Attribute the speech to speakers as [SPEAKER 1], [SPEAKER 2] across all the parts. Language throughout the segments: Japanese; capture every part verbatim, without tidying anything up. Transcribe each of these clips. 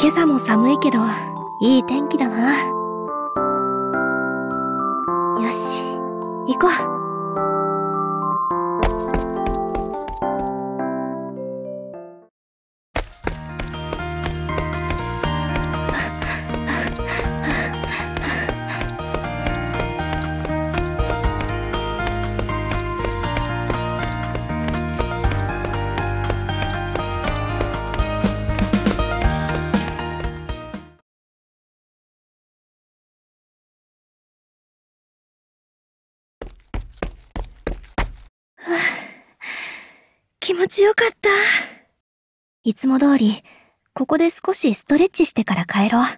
[SPEAKER 1] 今朝も寒いけどいい天気だな。よし、行こう。気持ちよかった。いつも通り、ここで少しストレッチしてから帰ろう。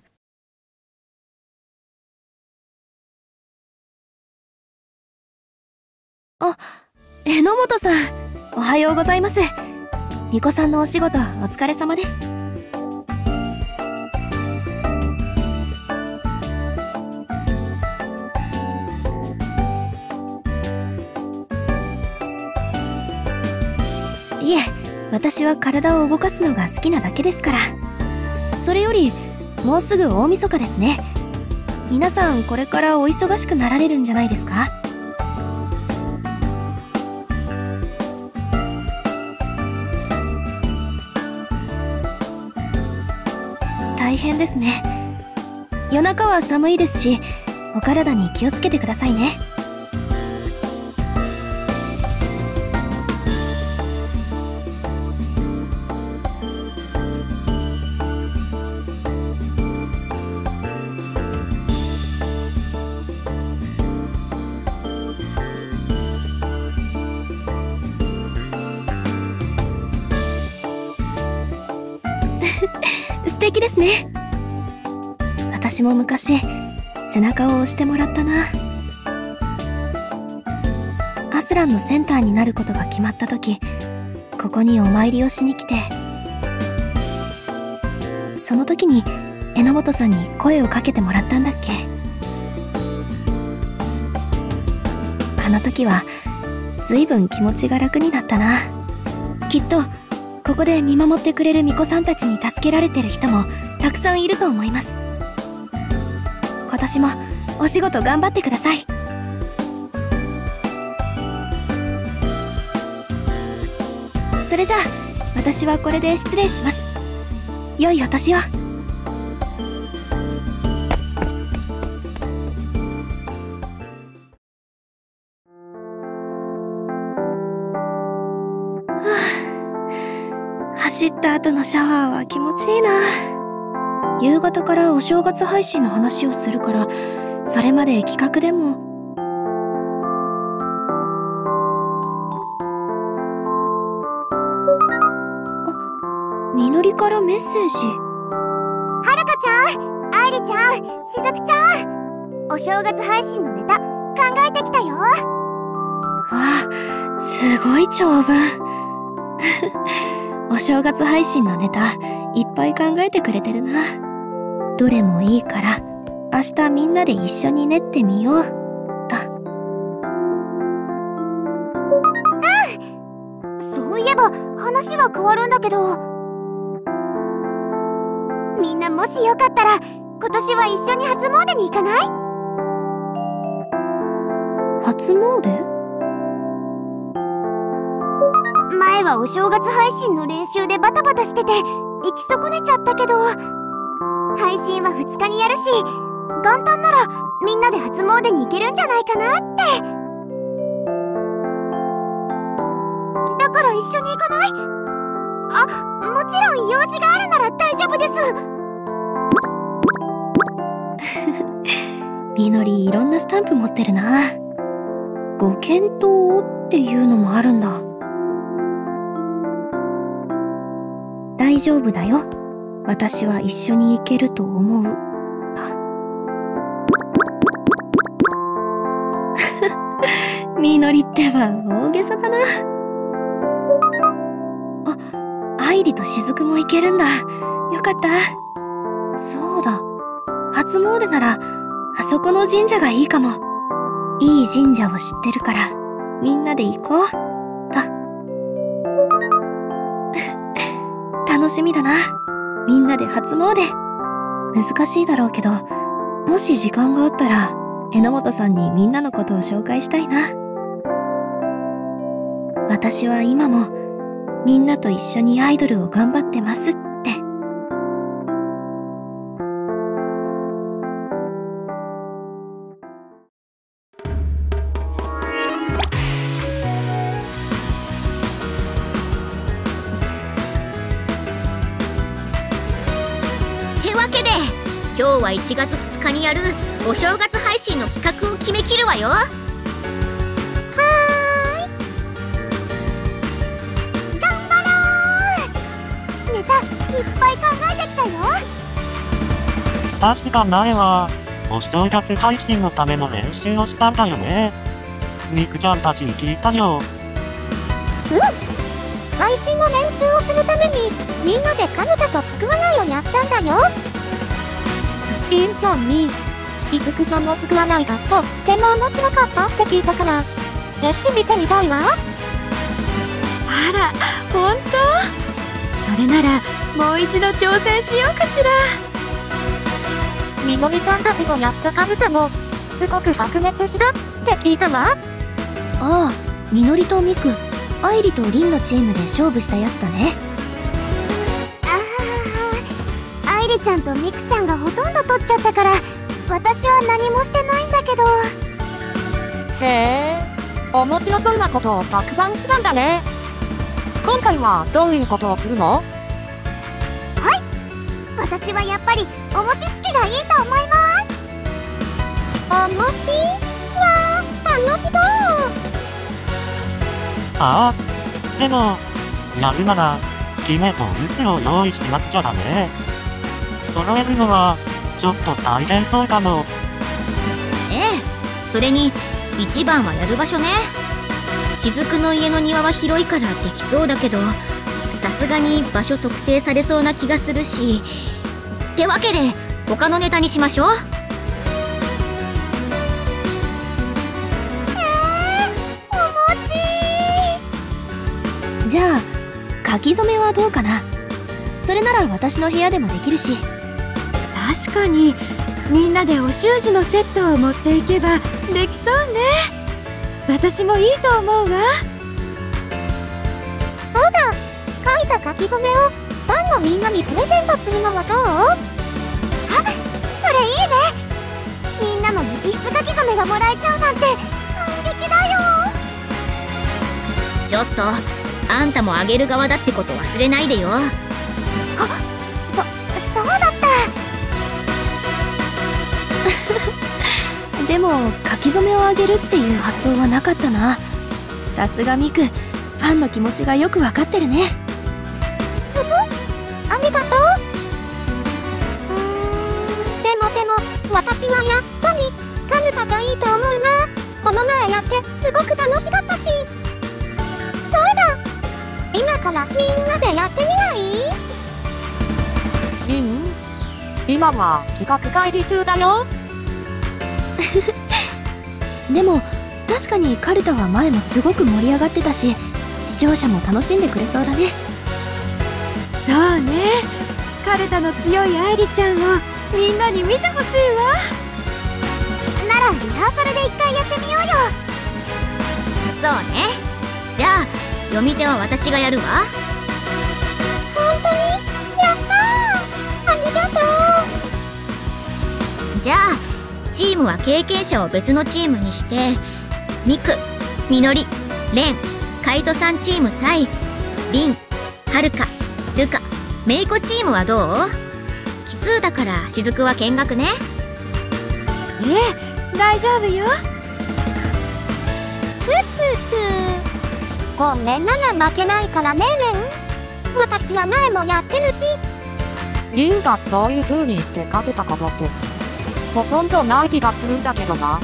[SPEAKER 1] あ、榎本さん、おはようございます。巫女さんのお仕事お疲れ様です。いえ、私は体を動かすのが好きなだけですから。それより、もうすぐ大晦日ですね。皆さんこれからお忙しくなられるんじゃないですか？大変ですね。夜中は寒いですし、お体に気をつけてくださいね。素敵ですね。私も昔背中を押してもらったな。アスランのセンターになることが決まった時、ここにお参りをしに来て、その時に榎本さんに声をかけてもらったんだっけ。あの時は随分気持ちが楽になったな。きっとここで見守ってくれる巫女さんたちに助けられてる人もたくさんいると思います。今年もお仕事頑張ってください。それじゃあ私はこれで失礼します。良いお年を。走った後のシャワーは気持ちいいな。夕方からお正月配信の話をするから、それまで企画でも。あ、みのりからメッセージ。
[SPEAKER 2] はるかちゃん、愛理ちゃん、しずくちゃん、お正月配信のネタ考えてきたよ。わ
[SPEAKER 1] あ、すごい長文。お正月配信のネタいっぱい考えてくれてるな。どれもいいから明日みんなで一緒に練ってみようと。
[SPEAKER 2] うん、そういえば話は変わるんだけど、みんなもしよかったら今年は一緒に初詣に行かない？
[SPEAKER 1] 初詣？
[SPEAKER 2] 前はお正月配信の練習でバタバタしてて行き損ねちゃったけど、配信はふつかにやるし、元旦ならみんなで初詣に行けるんじゃないかなって。だから一緒に行かない？あ、もちろん用事があるなら大丈夫です。
[SPEAKER 1] みのりいろんなスタンプ持ってるな。ご検討っていうのもあるんだ。大丈夫だよ。私は一緒に行けると思う。みのりっては大げさだな。あ、愛理としずくも行けるんだ。よかった。そうだ。初詣ならあそこの神社がいいかも。いい神社を知ってるからみんなで行こうと。楽しみだな。 みんなで初詣。難しいだろうけど、もし時間があったら榎本さんにみんなのことを紹介したいな。私は今もみんなと一緒にアイドルを頑張ってますって。
[SPEAKER 2] ってわけで今日はいちがつふつかにやるお正月配信の企画を決めきるわよ。はーい、頑張ろう。ネタいっぱい考えてきたよ。
[SPEAKER 3] 確か前はお正月配信のための練習をしたんだよね。みくちゃんたちに聞いたよ。
[SPEAKER 2] うん、配信の練習をするためにみんなでカルタとスクワナイをやったんだよ。りんちゃんにしずくちゃんのスクワナイがとっても面白かったって聞いたからぜひ見てみたいわ。
[SPEAKER 4] あら、ほんと？それならもう一度挑戦しようかしら。
[SPEAKER 2] みのりちゃんたちのやったカルタもすごく白熱したって聞いたわ。
[SPEAKER 1] ああ、みのりとみく、愛理とりんのチームで勝負したやつだね。
[SPEAKER 2] ああ、愛理ちゃんとみくちゃんがほとんど取っちゃったから私は何もしてないんだけど。
[SPEAKER 4] へえ、面白そうなことをたくさんしたんだね。今回はどういうことをするの？
[SPEAKER 2] はい、私はやっぱりお餅つきがいいと思います。お餅は楽しそう。
[SPEAKER 3] ああ、でもやるなら姫と臼を用意しなくちゃだね。揃えるのはちょっと大変そうかも。
[SPEAKER 2] ええ、それに一番はやる場所ね。雫の家の庭は広いからできそうだけどさすがに場所特定されそうな気がするし、ってわけで他のネタにしましょう。えー、お餅。
[SPEAKER 1] じゃあ書き初めはどうかな。それなら私の部屋でもできるし。
[SPEAKER 4] 確かにみんなでお習字のセットを持っていけばできそうね。私もいいと思うわ。
[SPEAKER 2] そうだ、書いた書き初めをファンのみんなにプレゼントするのはどう？あ、それいいね。みんなの直筆書き初めがもらえちゃうなんて感激だよ。ちょっとあんたもあげる側だってこと忘れないでよ。あ、そ、そうだった。
[SPEAKER 1] でも書き初めをあげるっていう発想はなかったな。さすがミク、ファンの気持ちがよくわかってるね。
[SPEAKER 2] ふふ、ありがとう。うーん、でもでも私はやっぱりカルタがいいと思うな。この前やってすごく楽しかったし。そうだ、今からみんなでやってみない？
[SPEAKER 4] りん、今は企画会議中だよ。
[SPEAKER 1] でも確かにカルタは前もすごく盛り上がってたし、視聴者も楽しんでくれそうだね。
[SPEAKER 4] そうね、カルタの強い愛理ちゃんをみんなに見てほしいわ。
[SPEAKER 2] ならリハーサルで一回やってみようよ。そうね、じゃあ読み手は私がやるわ。本当に？やったー、ありがとう。じゃあチームは経験者を別のチームにしてミク、みのり、レン、カイトさんチーム対リン、はるか、ルカ、メイコチームはどう？奇数だから雫は見学ね。
[SPEAKER 4] ええ、大丈夫よ。
[SPEAKER 2] ふっふっふ、ごめんなら負けないからねレン。私は前もやってるし。
[SPEAKER 4] リンがそういう風に言って勝てたことってほとんどない気がするんだけどな。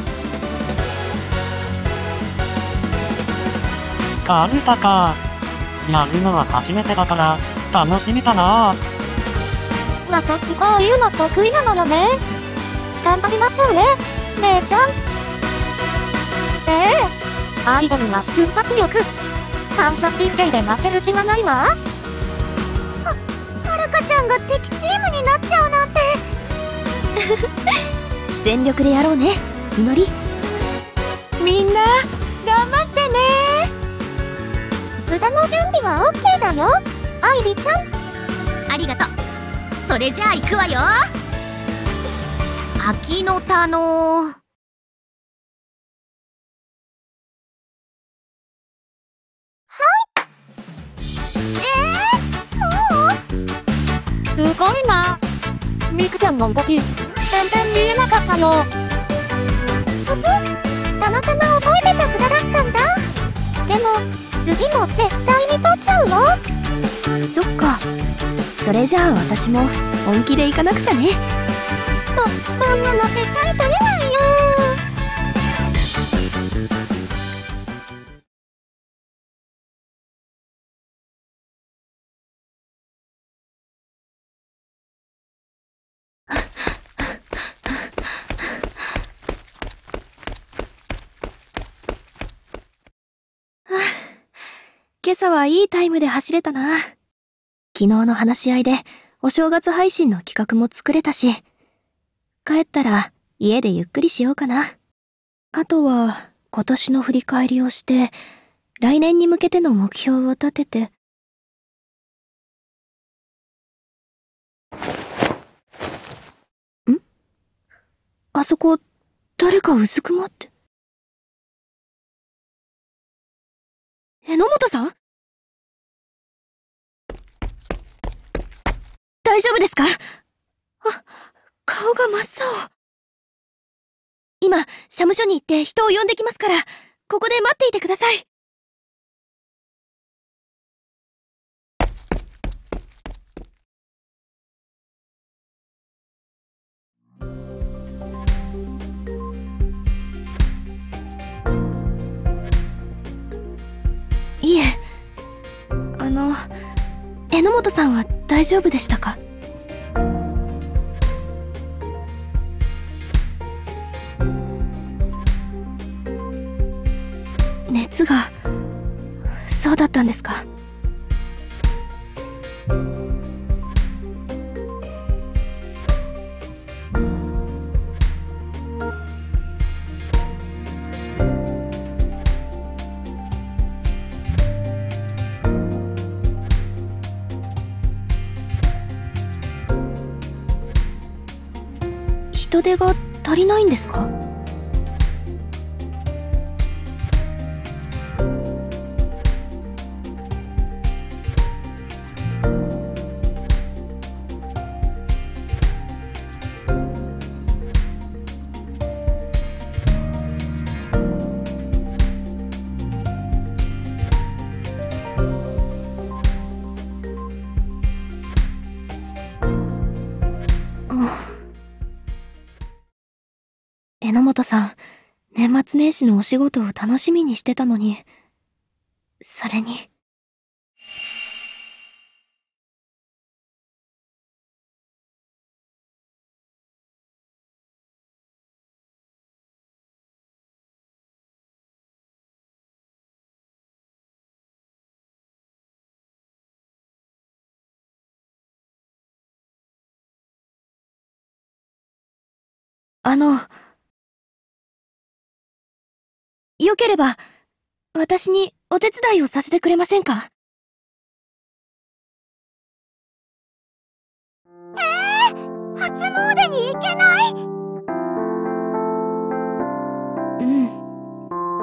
[SPEAKER 3] カルタか。やるのは初めてだから楽しみだな。
[SPEAKER 2] 私こういうの得意なのよね。頑張りましょうね、姉ちゃん。
[SPEAKER 4] ええ、アイドルは瞬発力、反射神経で負ける気はないわ。
[SPEAKER 2] は、はるかちちゃんが敵チームになっちゃうなんて
[SPEAKER 1] 全力でやろうね、みのり。
[SPEAKER 4] みんな頑張ってね。
[SPEAKER 2] 札の準備は オーケー だよ、愛梨ちゃん。
[SPEAKER 5] ありがとう。それじゃあ行くわよ。秋の田の
[SPEAKER 2] すごいな。みくちゃんの動き、全然見えなかったよ。ふふ、たまたま覚えてた札だったんだ。でも、次も絶対に取っちゃうよ。
[SPEAKER 1] そっか。それじゃあ私も本気でいかなくちゃね。
[SPEAKER 2] こ、こんなの絶対取れないよ。
[SPEAKER 1] 今朝はいいタイムで走れたな。昨日の話し合いでお正月配信の企画も作れたし、帰ったら家でゆっくりしようかな。あとは今年の振り返りをして、来年に向けての目標を立てて。ん？あそこ、誰かうずくまって。榎本さん？大丈夫ですか？あ、顔が真っ青。今、社務所に行って人を呼んできますから、ここで待っていてください。いえ、あの、榎本さんは大丈夫でしたか？熱が、そうだったんですか？人手が足りないんですか？榎本さん、年末年始のお仕事を楽しみにしてたのに、それに。あの、よければ、私にお手伝いをさせてくれませんか？
[SPEAKER 2] えー、初詣に行けない？
[SPEAKER 1] うん。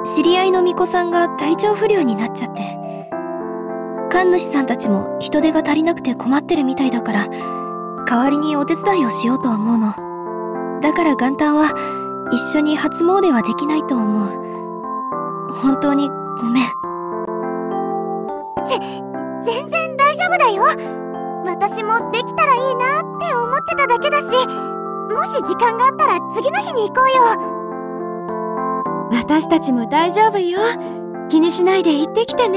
[SPEAKER 1] 知り合いの巫女さんが体調不良になっちゃって。神主さんたちも人手が足りなくて困ってるみたいだから、代わりにお手伝いをしようと思うの。だから元旦は一緒に初詣はできないと思う。本当にごめん。
[SPEAKER 2] ぜ、全然大丈夫だよ。私もできたらいいなって思ってただけだし、もし時間があったら次の日に行こう
[SPEAKER 4] よ。私たちも大丈夫よ。気にしないで行ってきてね。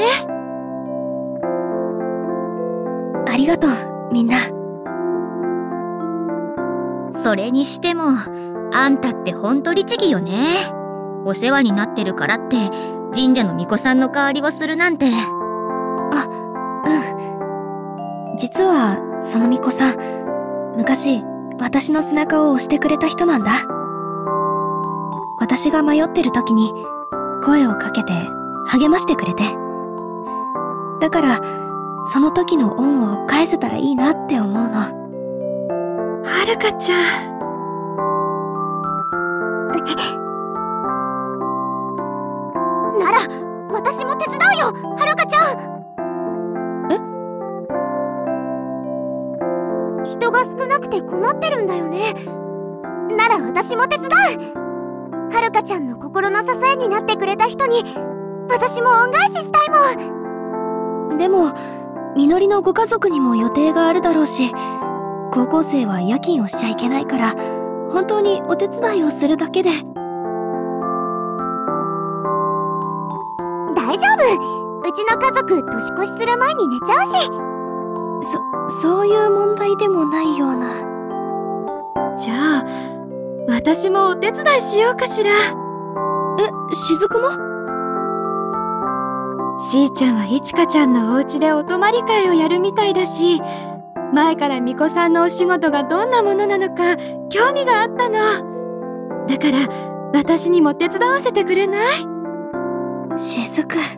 [SPEAKER 1] ありがとう、みんな。
[SPEAKER 5] それにしても、あんたってほんと律儀よね。お世話になってるからって、神社の巫女さんの代わりをするなんて。
[SPEAKER 1] あ、うん。 実はそのみこさん、昔私の背中を押してくれた人なんだ。私が迷ってる時に声をかけて励ましてくれて。だからその時の恩を返せたらいいなって思うの。
[SPEAKER 4] はるかちゃん。
[SPEAKER 2] なら私も手伝うよ、はるかちゃん。え？人が少なくて困ってるんだよね。なら私も手伝う。はるかちゃんの心の支えになってくれた人に私も恩返ししたいもん。
[SPEAKER 1] でもみのりのご家族にも予定があるだろうし、高校生は夜勤をしちゃいけないから、本当にお手伝いをするだけで。
[SPEAKER 2] 大丈夫、うちの家族年越しする前に寝ちゃうし。
[SPEAKER 1] そ、そういう問題でもないような。
[SPEAKER 4] じゃあ私もお手伝いしようかしら。
[SPEAKER 1] え、しずくも？
[SPEAKER 4] しーちゃんはいちかちゃんのお家でお泊まり会をやるみたいだし、前からみこさんのお仕事がどんなものなのか興味があったの。だから私にも手伝わせてくれない？
[SPEAKER 1] しずく。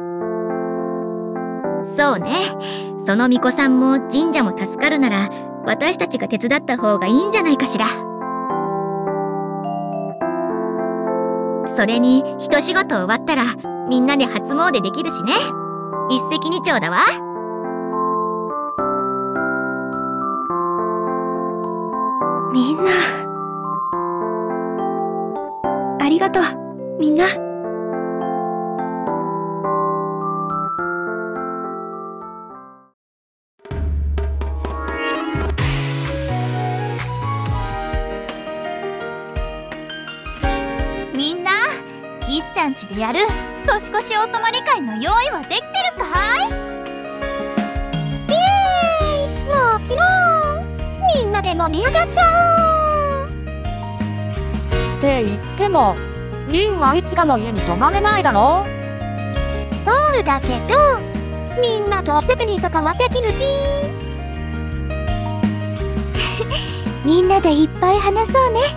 [SPEAKER 5] そうね。その巫女さんも神社も助かるなら、私たちが手伝った方がいいんじゃないかしら。それに一仕事終わったらみんなで初詣できるしね。一石二鳥だわ。
[SPEAKER 1] みんなありがとう。みんな。
[SPEAKER 6] みんな、いっちゃんちでやる年越しお泊まり会の用意はできてるかい？
[SPEAKER 2] イエーイ！もちろん！みんなで盛り上がっちゃおう！
[SPEAKER 7] って言っても、りんはいつかの家に泊まれないだろ？
[SPEAKER 2] そうだけど、みんなとおしゃべりとかはできるし。みんなでいっぱい話そうね。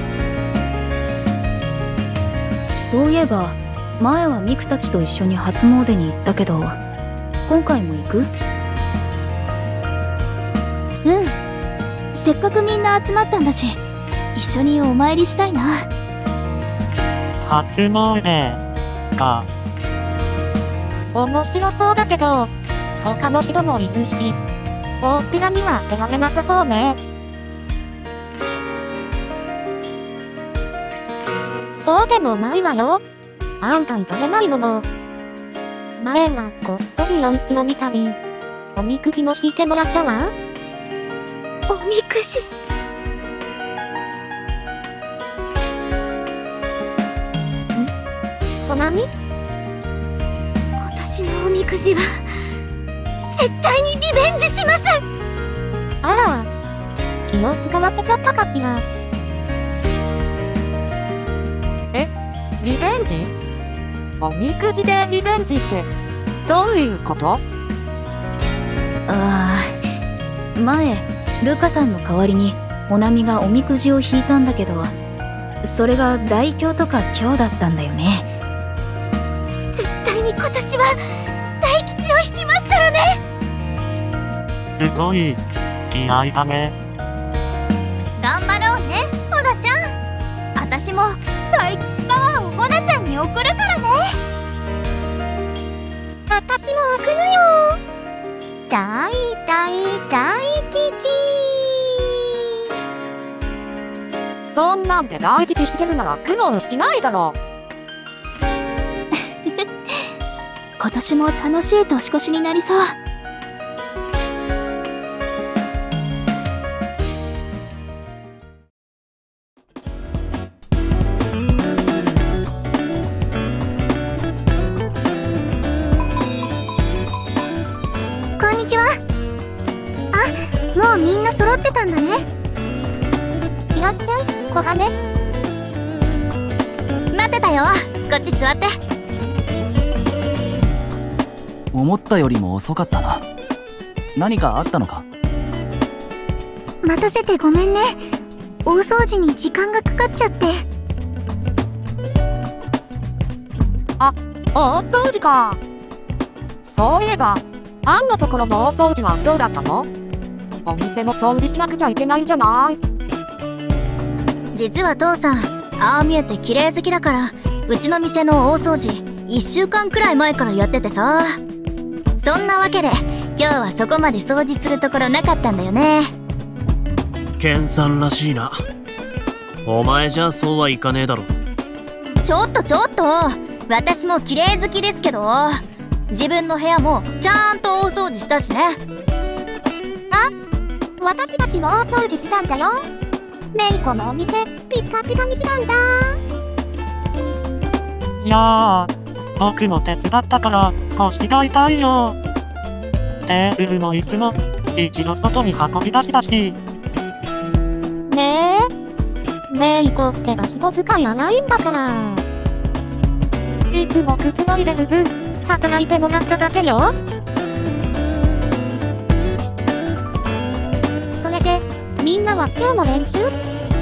[SPEAKER 8] そういえば前はミクたちと一緒に初詣に行ったけど、今回も行く？
[SPEAKER 1] うん。せっかくみんな集まったんだし、一緒にお参りしたいな。
[SPEAKER 3] 初詣か。
[SPEAKER 7] 面白そうだけど、他の人もいるし、大っぴらには出られなさそうね。そうでもないわよ。あんたに取れないもの。前はこっそり様子を見たり、おみくじも引いてもらったわ。
[SPEAKER 2] おみくじ。
[SPEAKER 7] ん？そなみ？
[SPEAKER 2] 今年のおみくじは絶対にリベンジします。
[SPEAKER 7] あら、気を使わせちゃったかしら。え？リベンジ？おみくじでリベンジってどういうこと？
[SPEAKER 8] ああ、前ルカさんの代わりにおなみがおみくじを引いたんだけど、それが大凶とか凶だったんだよね。
[SPEAKER 2] 絶対に今年は大吉を引きますからね。
[SPEAKER 3] すごい気合いだね。
[SPEAKER 6] 頑張ろうね、ほなちゃん。私も大吉パワーをほなちゃんに送るからね。
[SPEAKER 2] 私も送るよ。大大大吉。
[SPEAKER 7] そんなんで大吉引けるなら苦労しないだろう。
[SPEAKER 1] 今年も楽しい年越しになりそう。
[SPEAKER 2] こんにちは。あ、もうみんな揃ってたんだね。いらっしゃい、小金。
[SPEAKER 6] 待ってたよ。こっち座って。
[SPEAKER 9] 思ったよりも遅かったな。 何かあったのか？
[SPEAKER 2] 待たせてごめんね。大掃除に時間がかかっちゃって。
[SPEAKER 7] あ、大掃除か。そういえば、アンのところの大掃除はどうだったの？お店も掃除しなくちゃいけないんじゃない？
[SPEAKER 5] 実は父さん、ああ見えて綺麗好きだから、うちの店の大掃除いっしゅうかんくらい前からやっててさ。そんなわけで今日はそこまで掃除するところなかったんだよね。
[SPEAKER 10] ケンさんらしいな。お前じゃそうはいかねえだろ。
[SPEAKER 5] ちょっとちょっと、私も綺麗好きですけど、自分の部屋もちゃんと大掃除したしね。
[SPEAKER 2] あ、私たちも大掃除したんだよ。メイコのお店ピカピカにしたんだ。
[SPEAKER 3] いやー、僕も手伝ったから腰が痛いよ。テーブルも椅子も一度外に運び出したし。
[SPEAKER 7] ねえ、メイコってば人使いはないんだから。いつもくつろいでる分、働いてもらっただけよ。
[SPEAKER 2] それで、みんなは今日も練習？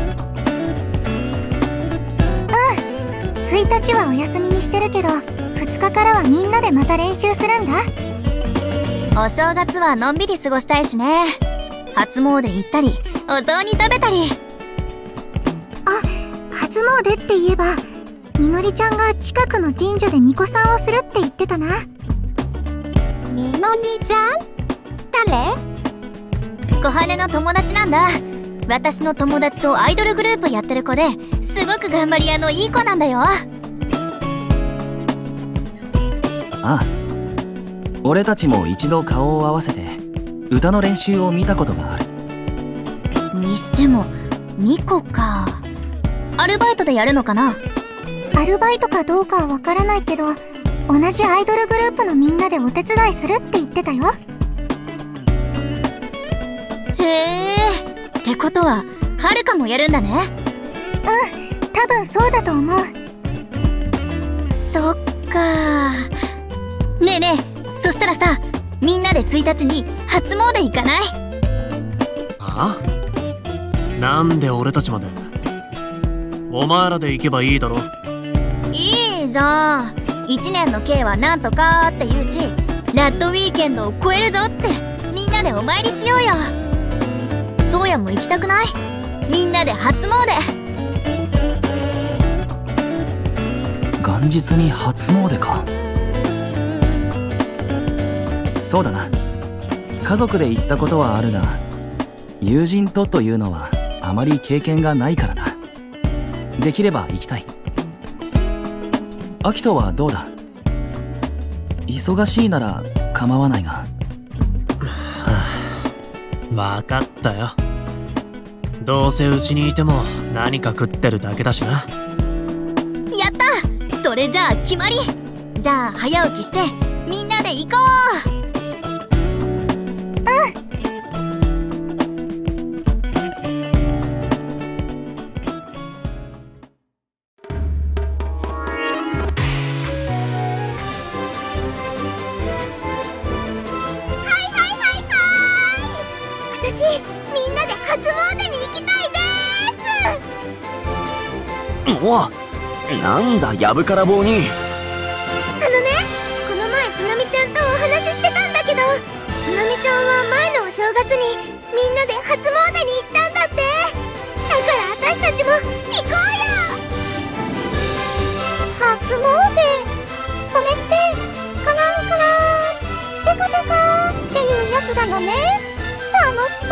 [SPEAKER 2] うん、ついたちはお休みにしてるけど、ふつかからはみんなでまた練習するんだ。
[SPEAKER 5] お正月はのんびり過ごしたいしね。初詣行ったり、お雑煮食べたり。
[SPEAKER 2] あ、初詣って言えば、みのりちゃんが近くの神社で巫女さんをするって言ってたな。
[SPEAKER 7] みのりちゃん？誰？
[SPEAKER 5] 小羽の友達なんだ。私の友達とアイドルグループやってる子で、すごく頑張り屋のいい子なんだよ。
[SPEAKER 9] ああ、俺たちも一度顔を合わせて歌の練習を見たことがある。
[SPEAKER 5] にしてもミコか。アルバイトでやるのかな？
[SPEAKER 2] アルバイトかどうかはわからないけど、同じアイドルグループのみんなでお手伝いするって言ってたよ。
[SPEAKER 5] へえ、ってことははるかもやるんだね。
[SPEAKER 2] うん、多分そうだと思う。
[SPEAKER 5] そっか。ねえねえ、そしたらさ、みんなでついたちに初詣行かない？
[SPEAKER 10] ああ？なんで俺たちまで？お前らで行けばいいだろ。
[SPEAKER 5] いいじゃん。一年の計はなんとかって言うし、ラッドウィーケンドを超えるぞってみんなでお参りしようよ。どうやも行きたくない？みんなで初詣。
[SPEAKER 9] 元日に初詣か。そうだな。家族で行ったことはあるが、友人とというのはあまり経験がないからな。できれば行きたい。アキトはどうだ？忙しいなら構わないが。
[SPEAKER 10] わかったよ。どうせうちにいても何か食ってるだけだしな。
[SPEAKER 5] やった！それじゃあ決まり！じゃあ早起きしてみんなで行こう！
[SPEAKER 2] みんなで初詣に行きたいで
[SPEAKER 11] ーす。おい、なんだやぶから棒に。
[SPEAKER 2] あのね、この前花見ちゃんとお話ししてたんだけど、花見ちゃんは前のお正月にみんなで初詣に行ったんだって。だから私たちも行こうよ。初詣、それってカランカランシャカシャカっていうやつなのね。楽しそう。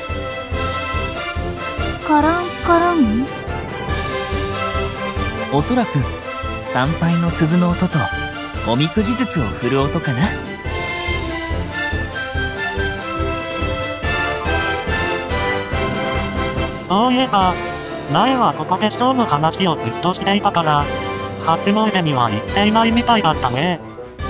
[SPEAKER 2] カランカラン？
[SPEAKER 12] おそらく参拝の鈴の音とおみくじ筒を振る音かな。
[SPEAKER 3] そういえば前はここでショーの話をずっとしていたから初詣には行っていないみたいだったね。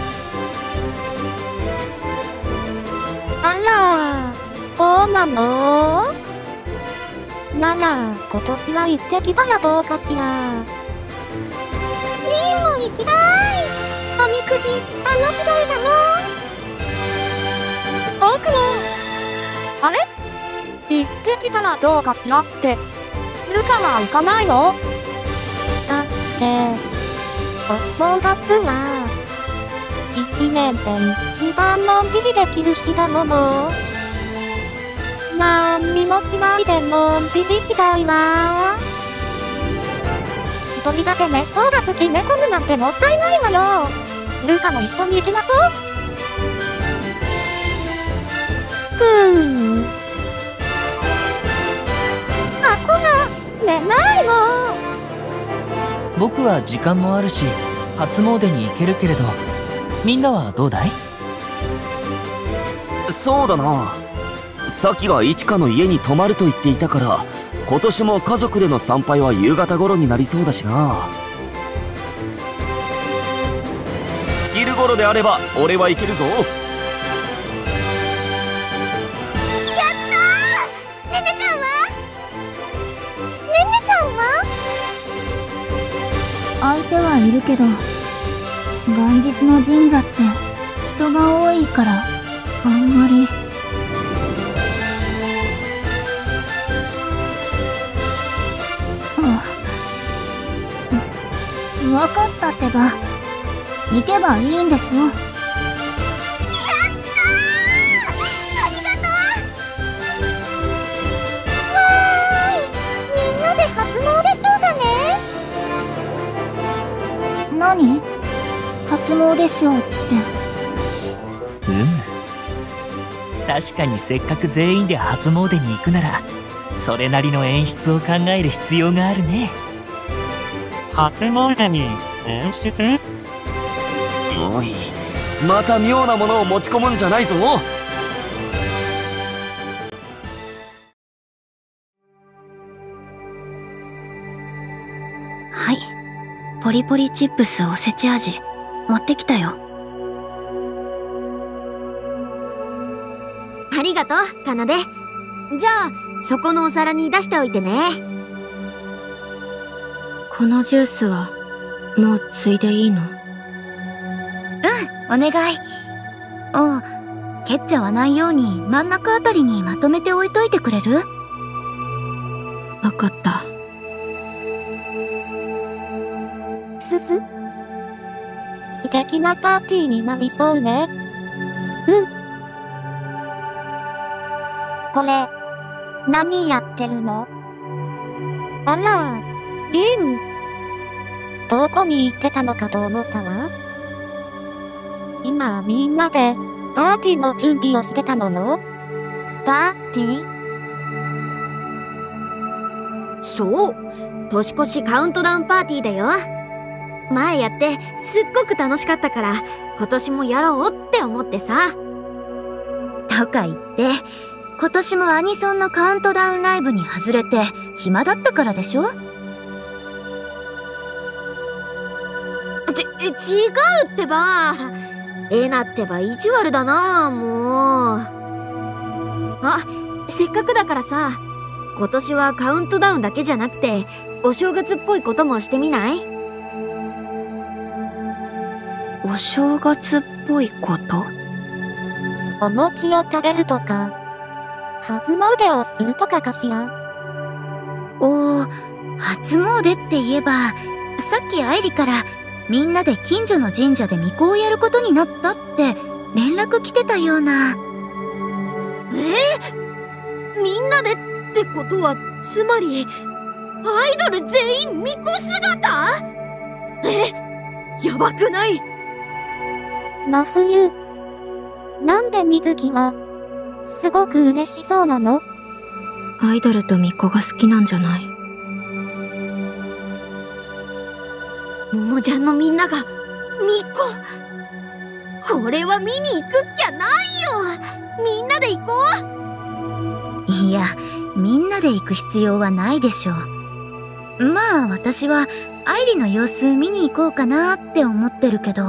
[SPEAKER 7] あら、そうなの？なら今年は行ってきたらどうかしら。
[SPEAKER 2] リンも行きたい。おみくじ楽しそうだもん。
[SPEAKER 7] 僕も。あれ行ってきたらどうかしらって。ルカは行かないの？だって、お正月は、一年で一番のんびりできる日だもの。なんにもしないでのんびりしたいわ。一人だけね正月決め込むなんてもったいないわよ。ルカも一緒に行きましょう。くー。箱が寝ないの。
[SPEAKER 12] 僕は時間もあるし初詣に行けるけれど、みんなはどうだい？
[SPEAKER 11] そうだな。さきが一花の家に泊まると言っていたから、今年も家族での参拝は夕方頃になりそうだしな。昼頃であれば俺は行けるぞ。
[SPEAKER 2] やったー。ねねちゃんは？ねねちゃんは？
[SPEAKER 13] 相手はいるけど、元日の神社って人が多いからあんまり。わかったってば。行けばいいんですよ。
[SPEAKER 2] やったー。ありがとう。わーい、みんなで初詣ショーだね。
[SPEAKER 13] 何？初詣ショーって。
[SPEAKER 12] うむ。確かにせっかく全員で初詣に行くなら、それなりの演出を考える必要があるね。
[SPEAKER 3] 初詣に演出？
[SPEAKER 11] おい、また妙なものを持ち込むんじゃないぞ。
[SPEAKER 1] はい、ポリポリチップスおせち味持ってきたよ。
[SPEAKER 2] ありがとう、かなで。じゃあそこのお皿に出しておいてね。
[SPEAKER 8] このジュースはもうついでいいの？
[SPEAKER 1] うん、お願い。おう、蹴っちゃわないように真ん中あたりにまとめて置いといてくれる？
[SPEAKER 8] わかった。
[SPEAKER 7] すす素敵なパーティーになりそうね。うん。これ何やってるの？あら、リン。どこに行ってたのかと思ったわ。今みんなでパーティーの準備をしてたのよ。パーティー？
[SPEAKER 2] そう、年越しカウントダウンパーティーだよ。前やってすっごく楽しかったから、今年もやろうって思ってさ。
[SPEAKER 1] とか言って今年もアニソンのカウントダウンライブに外れて暇だったからでしょ？
[SPEAKER 2] ち、違うってば。えなってば意地悪だな、もう。あ、せっかくだからさ、今年はカウントダウンだけじゃなくてお正月っぽいこともしてみない？
[SPEAKER 1] お正月っぽいこと？
[SPEAKER 7] お餅を食べるとか、初詣をするとかかしら。
[SPEAKER 1] おー、初詣って言えば、さっき愛梨からみんなで近所の神社で巫女をやることになったって連絡来てたような。
[SPEAKER 2] え？みんなでってことは、つまりアイドル全員巫女姿？え？やばくない？
[SPEAKER 7] 真冬、なんで水木はすごく嬉しそうなの？
[SPEAKER 8] アイドルと巫女が好きなんじゃない？
[SPEAKER 2] ももちゃんのみんなが巫女？これは見に行くっきゃないよ。みんなで行こ
[SPEAKER 1] う。いや、みんなで行く必要はないでしょう。まあ私は愛梨の様子見に行こうかなって思ってるけど。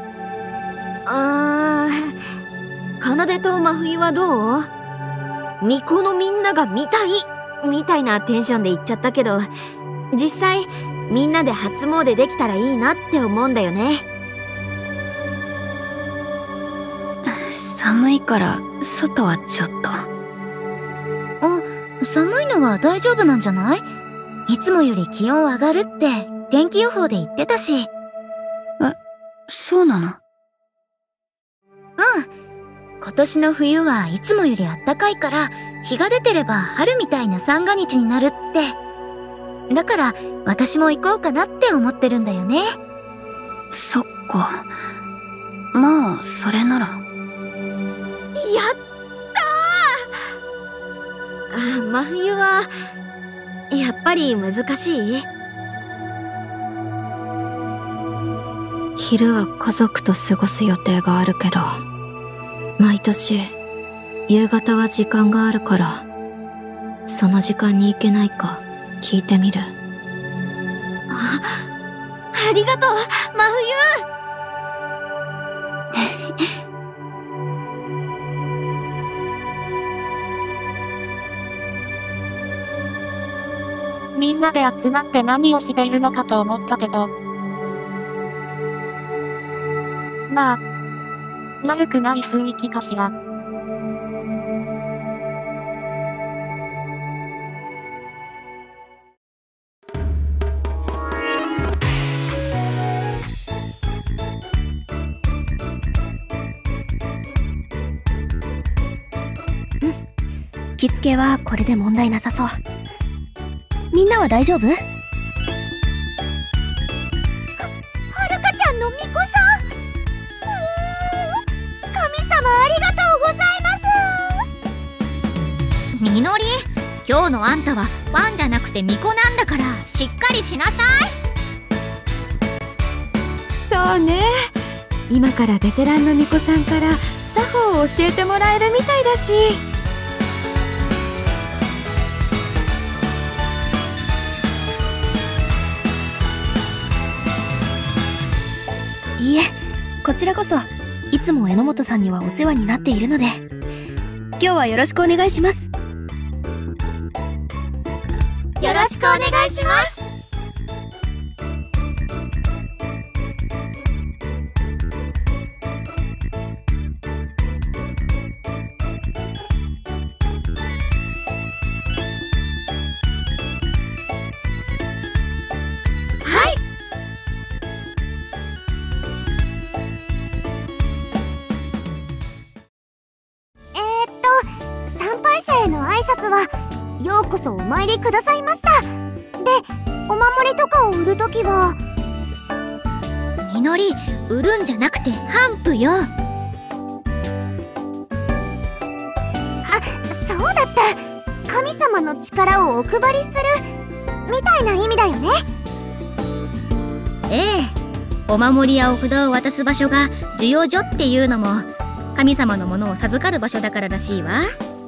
[SPEAKER 2] あー、かなでと真冬はどう？巫女のみんなが見たいみたいなテンションで言っちゃったけど、実際みんなで初詣できたらいいなって思うんだよね。
[SPEAKER 1] そ
[SPEAKER 8] 寒いから外はちょっと。あ、寒いのは大丈夫なんじゃない？いつもより気温上がるって天気予報で言ってたし。え、そうなの？うん。今年の冬はいつもより暖かいから、日が出てれば春みたいな三が日になるって。だから私も行こうかなって思ってるんだよね。そっか。まあそれなら。やったー。あ、真冬はやっぱり難しい？昼は家族と過ごす予定があるけど、毎年夕方は時間があるから、その時間に行けないか聞いてみる。あ、ありがとう、真冬。
[SPEAKER 3] みんなで集まって何をしているのかと思ったけど。まあ、悪くない雰囲気かしら。
[SPEAKER 1] 着付けはこれで問題なさそう。みんなは大丈夫？は、は
[SPEAKER 2] るかちゃんの巫女さん。神様ありがとうございます。
[SPEAKER 5] みのり、今日のあんたはファンじゃなくて巫女なんだから、しっかりしなさい。
[SPEAKER 4] そうね。今からベテランの巫女さんから作法を教えてもらえるみたいだし。
[SPEAKER 1] いいえ、こちらこそいつも榎本さんにはお世話になっているので、今日はよろしくお願いします。
[SPEAKER 2] よろしくお願いします。への挨拶は、ようこそお参りくださいました。で、お守りとかを売るときは、
[SPEAKER 5] みのり、売るんじゃなくて頒布よ。
[SPEAKER 2] あ、そうだった。神様の力をお配りするみたいな意味だよね。
[SPEAKER 5] ええ、お守りやお札を渡す場所が授与所っていうのも、神様のものを授かる場所だかららしいわ。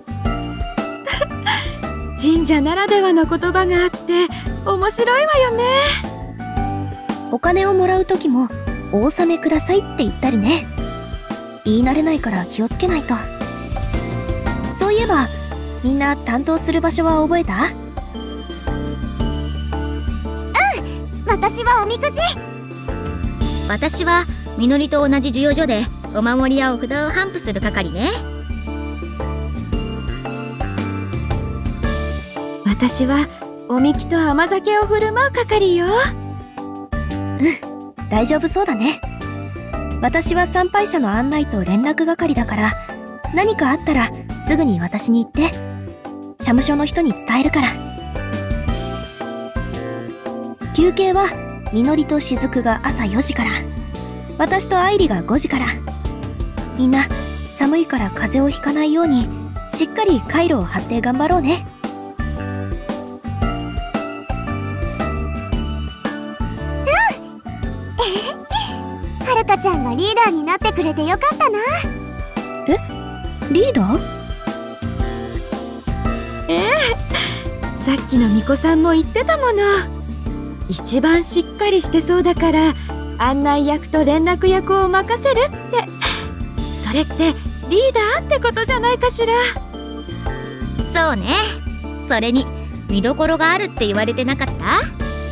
[SPEAKER 4] 神社ならではの言葉があって面白いわよね。
[SPEAKER 1] お金をもらう時もお納めくださいって言ったりね。言い慣れないから気をつけないと。そういえばみんな担当する場所は覚えた？
[SPEAKER 2] うん、私はおみくじ。
[SPEAKER 5] 私はみのりと同じ授与所でお守りやお札を頒布する係ね。
[SPEAKER 4] 私はおみきと甘酒を振る舞う係よ。
[SPEAKER 1] うん、大丈夫そうだね。私は参拝者の案内と連絡係だから、何かあったらすぐに私に言って。社務所の人に伝えるから。休憩はみのりとしずくが朝よじから、私と愛理がごじから。みんな寒いから風邪をひかないようにしっかりカイロを張って頑張ろうね。
[SPEAKER 2] はるかちゃんがリーダーになってくれてよかったな。
[SPEAKER 1] え、リーダー？
[SPEAKER 4] ええ、さっきの巫女さんも言ってたもの。一番しっかりしてそうだから案内役と連絡役を任せるって。それってリーダーってことじゃないかしら。
[SPEAKER 5] そうね。それに見どころがあるって言われてなかった？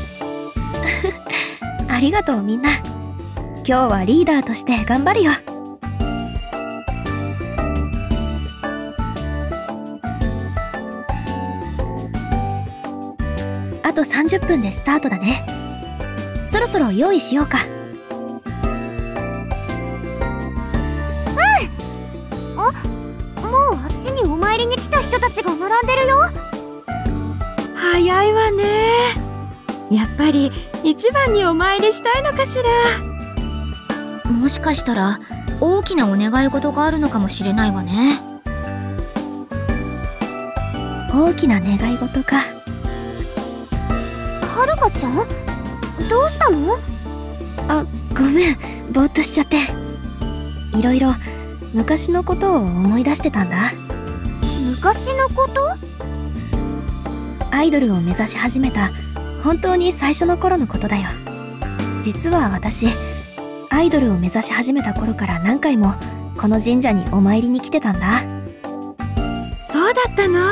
[SPEAKER 1] ありがとうみんな。今日はリーダーとして頑張るよ。 あとさんじゅっぷんでスタートだね。そろそろ用意しようか。
[SPEAKER 2] うん。あ、もうあっちにお参りに来た人たちが並んでるよ。
[SPEAKER 4] 早いわね。やっぱり一番にお参りしたいのかしら。
[SPEAKER 8] もしかしたら大きなお願い事があるのかもしれないわね。
[SPEAKER 1] 大きな願い事か。
[SPEAKER 2] はるかちゃん、どうしたの？
[SPEAKER 1] あ、ごめん、ぼーっとしちゃって。いろいろ昔のことを思い出してたんだ。
[SPEAKER 2] 昔のこと？
[SPEAKER 1] アイドルを目指し始めた本当に最初の頃のことだよ。実は私、アイドルを目指し始めた頃から何回もこの神社にお参りに来てたんだ。
[SPEAKER 4] そうだったの？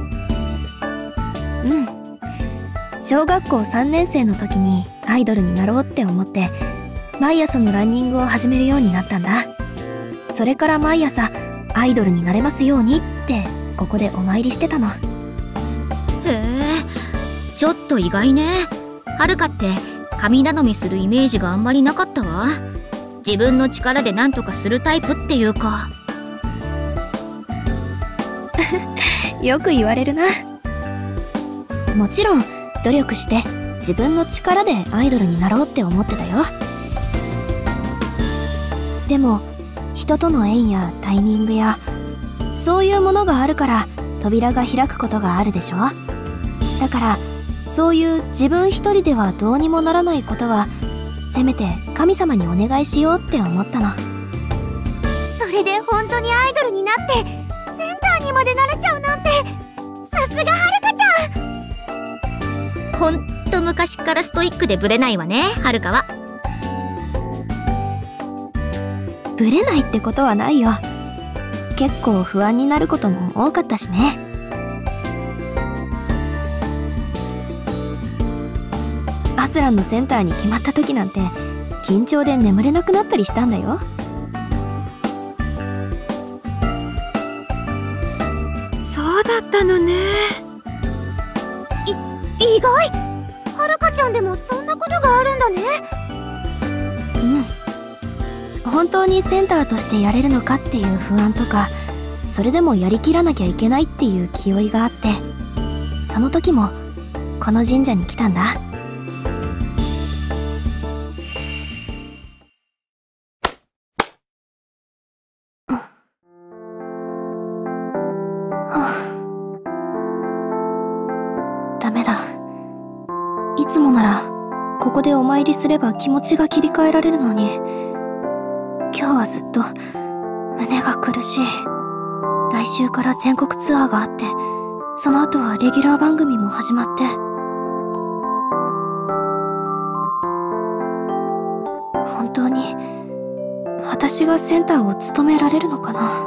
[SPEAKER 1] うん。小学校さんねん生の時にアイドルになろうって思って毎朝のランニングを始めるようになったんだ。それから毎朝アイドルになれますようにってここでお参りしてたの。
[SPEAKER 8] へえ、ちょっと意外ね。はるかって神頼みするイメージがあんまりなかったわ。自分の力で何とかするタイプっていうか。
[SPEAKER 1] よく言われるな。もちろん努力して自分の力でアイドルになろうって思ってたよ。でも人との縁やタイミングやそういうものがあるから扉が開くことがあるでしょ。だからそういう自分一人ではどうにもならないことはせめて神様にお願いしようって思ったの。
[SPEAKER 2] それで本当にアイドルになってセンターにまでなれちゃうなんて、さすがはるかちゃん。
[SPEAKER 8] ほんと昔からストイックでブレないわね、はるかは。
[SPEAKER 1] ブレないってことはないよ。結構不安になることも多かったしね。アスランのセンターに決まった時なんて緊張で眠れなくなったりしたんだよ。
[SPEAKER 4] そうだったのね。
[SPEAKER 2] い意外。はるかちゃんでもそんなことがあるんだね。
[SPEAKER 1] うん。本当にセンターとしてやれるのかっていう不安とか、それでもやりきらなきゃいけないっていう気負いがあって、その時もこの神社に来たんだ。いつもならここでお参りすれば気持ちが切り替えられるのに、今日はずっと胸が苦しい。来週から全国ツアーがあって、その後はレギュラー番組も始まって、本当に私がセンターを務められるのかな。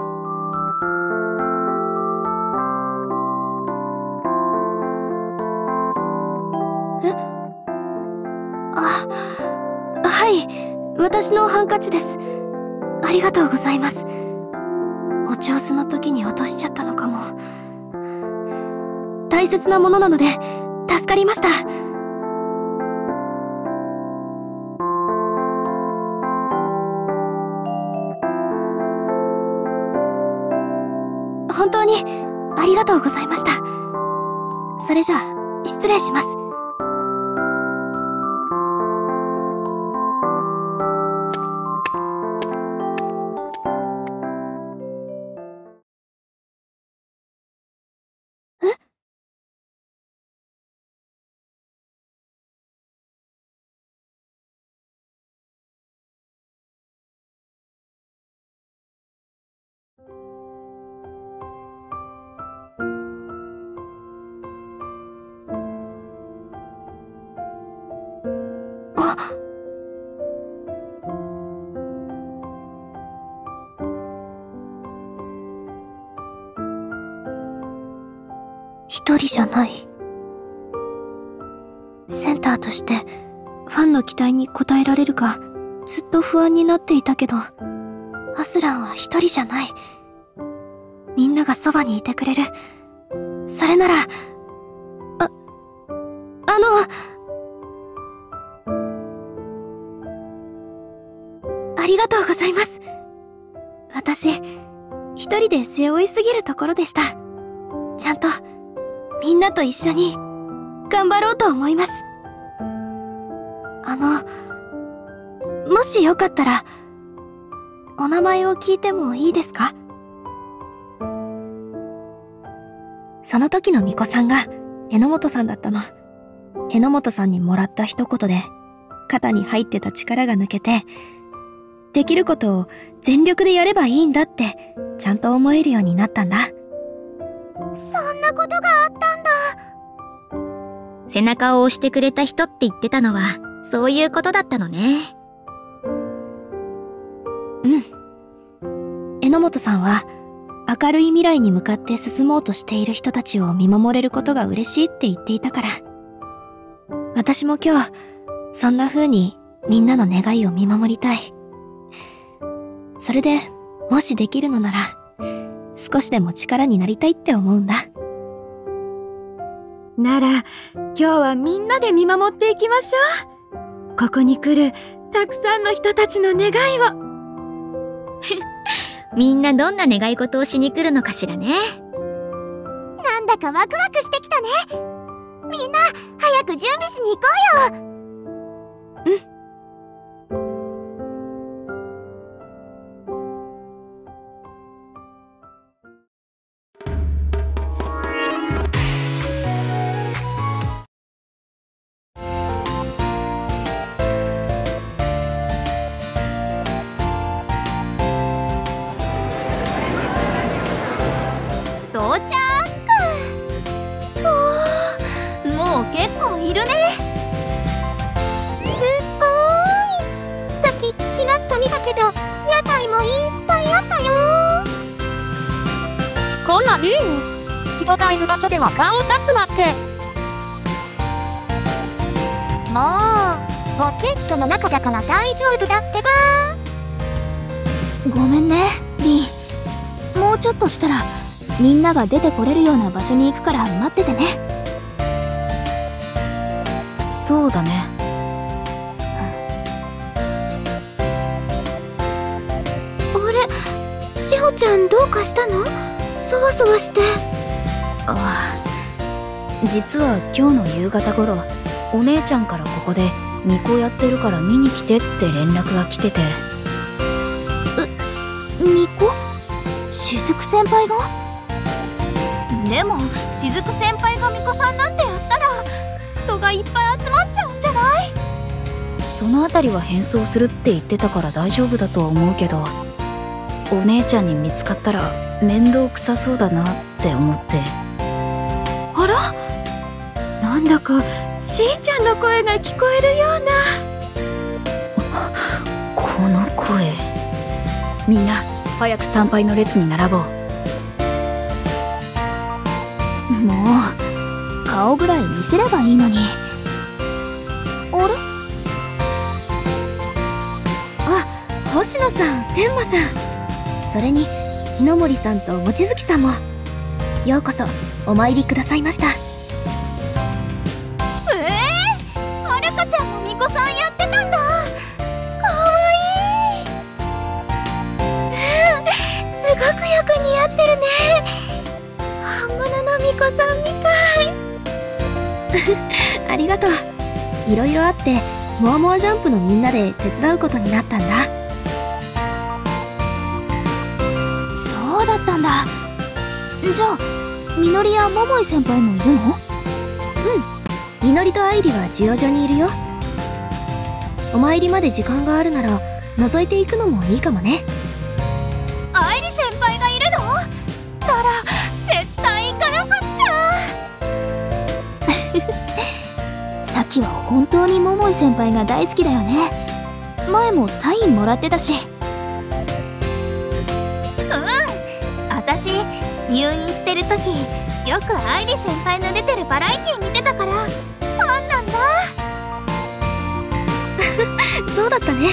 [SPEAKER 1] はい、私のハンカチです。ありがとうございます。お上手の時に落としちゃったのかも。大切なものなので助かりました。本当にありがとうございました。それじゃあ失礼します。一人じゃない。センターとしてファンの期待に応えられるかずっと不安になっていたけど、アスランは一人じゃない。みんながそばにいてくれる。それなら、あ、あの、ありがとうございます。私、一人で背負いすぎるところでした。ちゃんと、みんなと一緒に、頑張ろうと思います。あの、もしよかったら、お名前を聞いてもいいですか？その時の巫女さんが、榎本さんだったの。榎本さんにもらった一言で、肩に入ってた力が抜けて、できることを全力でやればいいんだって、ちゃんと思えるようになったんだ。
[SPEAKER 2] そんなことがあったんだ。
[SPEAKER 8] 背中を押してくれた人って言ってたのは、そういうことだったのね。
[SPEAKER 1] うん。榎本さんは、明るい未来に向かって進もうとしている人たちを見守れることが嬉しいって言っていたから。私も今日、そんな風にみんなの願いを見守りたい。それで、もしできるのなら、少しでも力になりたいって思うんだ。
[SPEAKER 4] なら、今日はみんなで見守っていきましょう。ここに来る、たくさんの人たちの願いを。
[SPEAKER 8] みんなどんな願い事をしに来るのかしらね。
[SPEAKER 2] なんだかワクワクしてきたね。みんな、早く準備しに行こうよ。
[SPEAKER 1] うん。
[SPEAKER 6] 到着か。おー、もう結構いるね。
[SPEAKER 2] すっごーい。さっきちらっと見たけど、屋台もいっぱいあったよ。
[SPEAKER 7] こんなに人がいる場所では顔を出すわけ。
[SPEAKER 2] もうポケットの中だから大丈夫だってば。
[SPEAKER 13] ごめんね、リン。もうちょっとしたらみんなが出てこれるような場所に行くから待っててね。
[SPEAKER 8] そうだね。
[SPEAKER 2] あれ、しほちゃんどうかしたの？そわそわして。
[SPEAKER 13] ああ、実は今日の夕方頃、お姉ちゃんからここで巫女やってるから見に来てって連絡が来てて。
[SPEAKER 2] え、巫女？雫先輩が？
[SPEAKER 6] でも雫先輩が巫女さんなんてやったら人がいっぱい集まっちゃうんじゃない？
[SPEAKER 13] そのあたりは変装するって言ってたから大丈夫だとは思うけど、お姉ちゃんに見つかったら面倒くさそうだなって思って。
[SPEAKER 4] あら、なんだかしーちゃんの声が聞こえるような。
[SPEAKER 13] この声。みんな早く参拝の列に並ぼう。
[SPEAKER 2] もう顔ぐらい見せればいいのに。あれ？
[SPEAKER 1] あ、星野さん、天馬さん、それに日の森さんと望月さんもようこそお参りくださいました。
[SPEAKER 6] えー、はるかちゃんも巫女さんやってたんだ。かわいい。
[SPEAKER 2] うん、すごくよく似合ってるね。本物の巫女さんみたい。
[SPEAKER 1] ありがとう。いろいろあってモアモアジャンプのみんなで手伝うことになったんだ。
[SPEAKER 13] そうだったんだ。じゃあみのりや桃井先輩もいるの？
[SPEAKER 1] うん、みのりと愛理は授与所にいるよ。お参りまで時間があるなら覗いていくのもいいかもね。
[SPEAKER 6] 愛理先輩がいるの？なら絶対行かなくっちゃ。
[SPEAKER 13] さっきは本当に桃井先輩が大好きだよね。前もサインもらってたし。
[SPEAKER 6] うん、私入院してる時よく愛理先輩の出てるバラエティ見てたからファンなんだ。
[SPEAKER 1] そうだったね。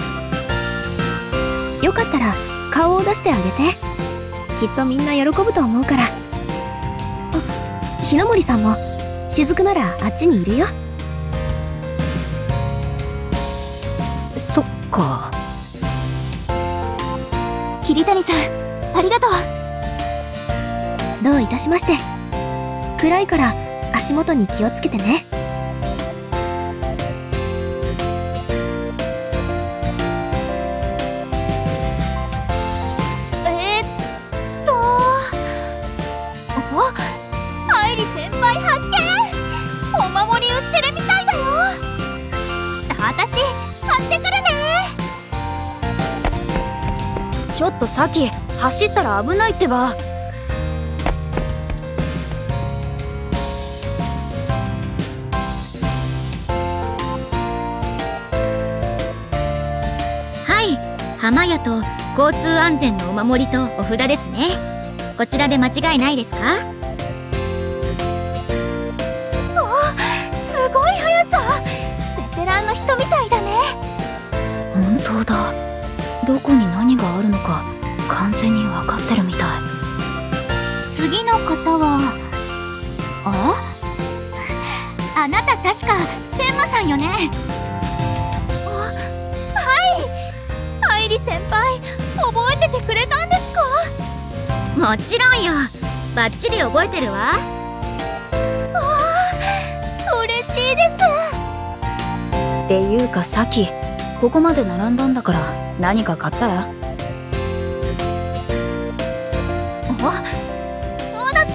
[SPEAKER 1] よかったら顔を出してあげて。きっとみんな喜ぶと思うから。あ、日の森さんも雫ならあっちにいるよ。
[SPEAKER 13] か。
[SPEAKER 1] 桐谷さん、ありがとう。どういたしまして。暗いから足元に気をつけてね。
[SPEAKER 6] えー、っとお、愛理先輩発見。お守り売ってるみたいだよ。私買ってくるね。
[SPEAKER 13] ちょっとサキ、走ったら危ないってば。
[SPEAKER 5] 浜屋と交通安全のお守りとお札ですね。こちらで間違いないですか？
[SPEAKER 6] お、すごい速さ。ベテランの人みたいだね。
[SPEAKER 13] 本当だ。どこに何があるのか完全に分かってるみたい。
[SPEAKER 5] 次の方はあら？あなた確か天馬さんよね。
[SPEAKER 6] 愛理先輩、覚えててくれたんですか？
[SPEAKER 5] もちろんよ。バッチリ覚えてるわ。
[SPEAKER 6] ああ、嬉しいです。
[SPEAKER 13] っていうかサキ、ここまで並んだんだから何か買ったら？
[SPEAKER 6] お、そうだった。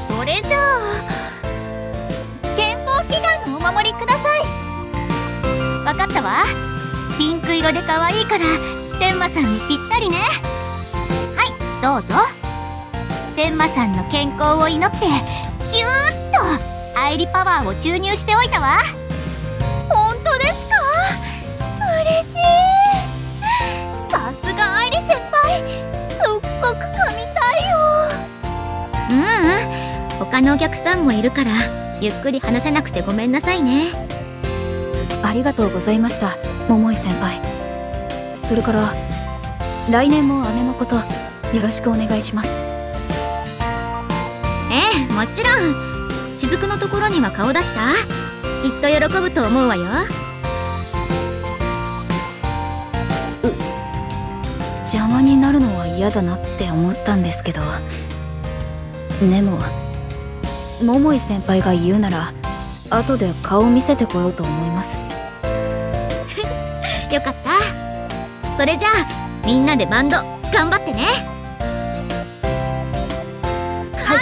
[SPEAKER 6] それじゃあ健康祈願のお守りください。
[SPEAKER 5] わかったわ。ピンク色で可愛いから天馬さんにぴったりね。はい、どうぞ。天馬さんの健康を祈ってギューッと愛理パワーを注入しておいたわ。
[SPEAKER 6] 本当ですか？嬉しい。さすが愛理先輩、すっごく神対応。
[SPEAKER 5] うんうん、他のお客さんもいるからゆっくり話せなくてごめんなさいね。
[SPEAKER 13] ありがとうございました、桃井先輩。それから来年も姉のことよろしくお願いします。
[SPEAKER 5] ええ、もちろん。雫のところには顔出した？きっと喜ぶと思うわよ。
[SPEAKER 13] う邪魔になるのは嫌だなって思ったんですけど、でも桃井先輩が言うなら後で顔見せてこようと思います。
[SPEAKER 5] よかった。それじゃあみんなでバンド頑張ってね。
[SPEAKER 6] はい。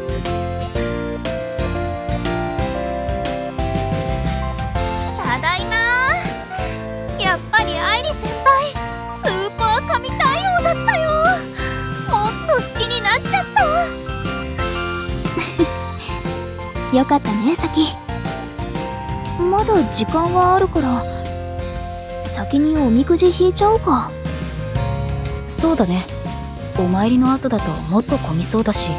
[SPEAKER 6] ただいま。やっぱり愛理先輩スーパー神対応だったよ。もっと好きになっちゃった。
[SPEAKER 1] よかったね、サキ。まだ時間はあるから先におみくじ引いちゃおうか。
[SPEAKER 13] そうだね。お参りの後だともっと混みそうだし。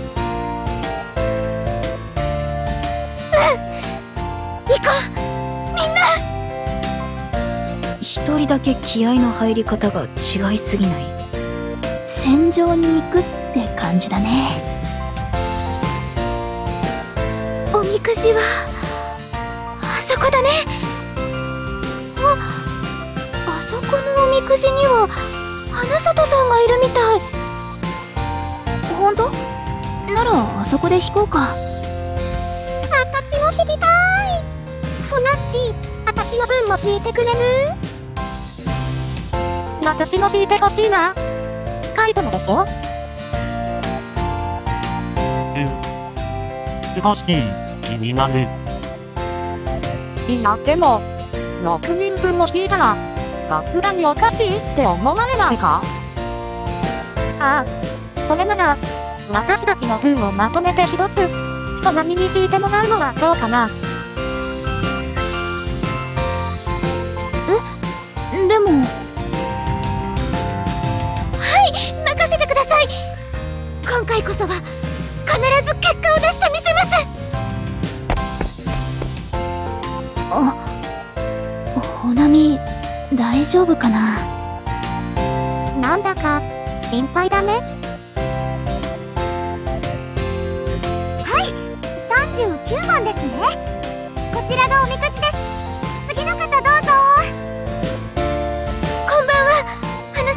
[SPEAKER 6] 行こうみんな。
[SPEAKER 13] 一人だけ気合の入り方が違いすぎない？
[SPEAKER 1] 戦場に行くって感じだね。
[SPEAKER 6] おみくじはあそこだね。あ、あそこのおみくじには花里さんがいるみたい。
[SPEAKER 1] ほんと？ならあそこで引こうか。
[SPEAKER 6] 私も引きたい。ソナッチ、私の分も引いてくれる？
[SPEAKER 7] 私も引いてほしいな。書いてもでしょ？
[SPEAKER 3] うん。少し気になる。
[SPEAKER 7] いやでもろくにんぶんも引いたらさすがにおかしいって思われないか？ああ、それなら私たちの分をまとめて一つそなみに引いてもらうのはどうかな？
[SPEAKER 1] え？でも
[SPEAKER 6] はい、任せてください。今回こそは必ず結果を出してみせます。
[SPEAKER 1] あ、ほなみ大丈夫かな？
[SPEAKER 6] なんだか心配だね。はい、さんじゅうきゅうばんですね。こちらがおみくじです。次の方どうぞ。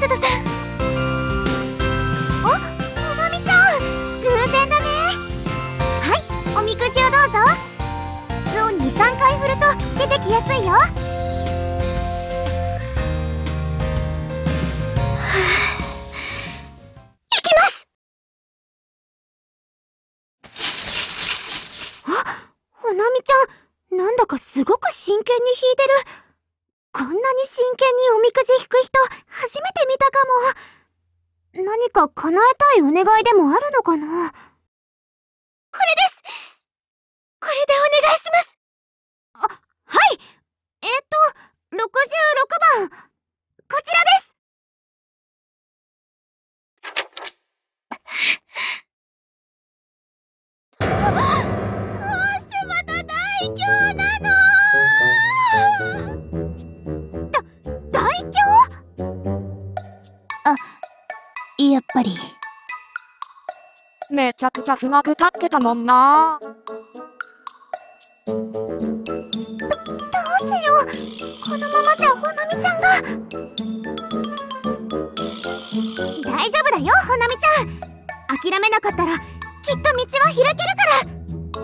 [SPEAKER 2] 里さん。お、ほのみちゃん、偶然だね。はい、おみくじをどうぞ。筒をにさんかい振ると出てきやすいよ。いきます。あ、ほなみちゃん、なんだかすごく真剣に引いてる。こんなに真剣におみくじ引く人初めて見たかも。何か叶えたいお願いでもあるのかな。これです。これでお願いします。あ、はい。えーと、ろくじゅうろくばん、こちらです。どうしてまた大凶なの？だ、大凶？あ、やっぱり。
[SPEAKER 7] めちゃくちゃフラグ立ってたもんな。
[SPEAKER 2] ど、どうしよう。このままじゃほなみちゃんが。大丈夫だよ、ほなみちゃん。諦めなかったらきっと道は開けるから。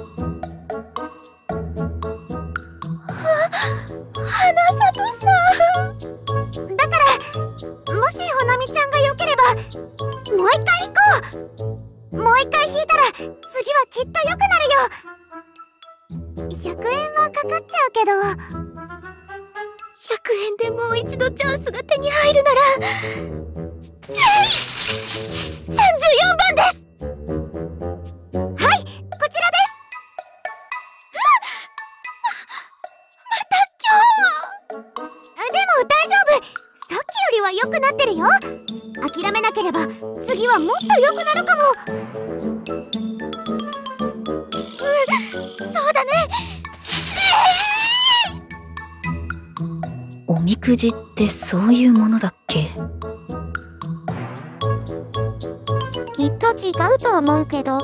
[SPEAKER 2] 花里さん。だからもしほなみちゃんが良ければもう一回引こう。もう一回引いたら次はきっと良くなるよ。ひゃくえんはかかっちゃうけど。ひゃくえんでもう一度チャンスが手に入るなら。えい！さんじゅうよんばんです。はい、こちらです。また今日。でも大丈夫。さっきよりは良くなってるよ。諦めなければ次はもっと良くなるかも。うん、そうだね。
[SPEAKER 13] おみくじってそういうものだっけ？
[SPEAKER 2] きっと違うと思うけど。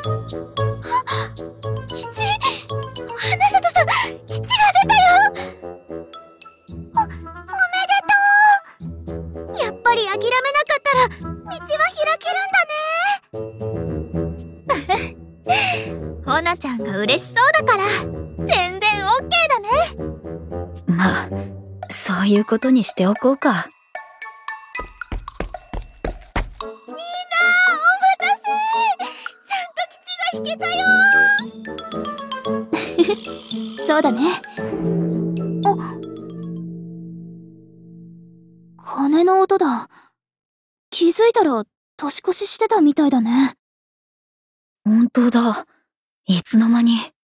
[SPEAKER 2] 吉、花里さん、吉が出たよ。お、おめでとう。やっぱり諦めなかったら道は開けるんだね。ほなちゃんが嬉しそうだから全然 オーケー だね。
[SPEAKER 13] まあ、そういうことにしておこうか。
[SPEAKER 2] 引けたよー。そうだね。あ、鐘の音だ。気づいたら年越ししてたみたいだね。
[SPEAKER 13] 本当だ。いつの間に。
[SPEAKER 2] あ、ごめんね。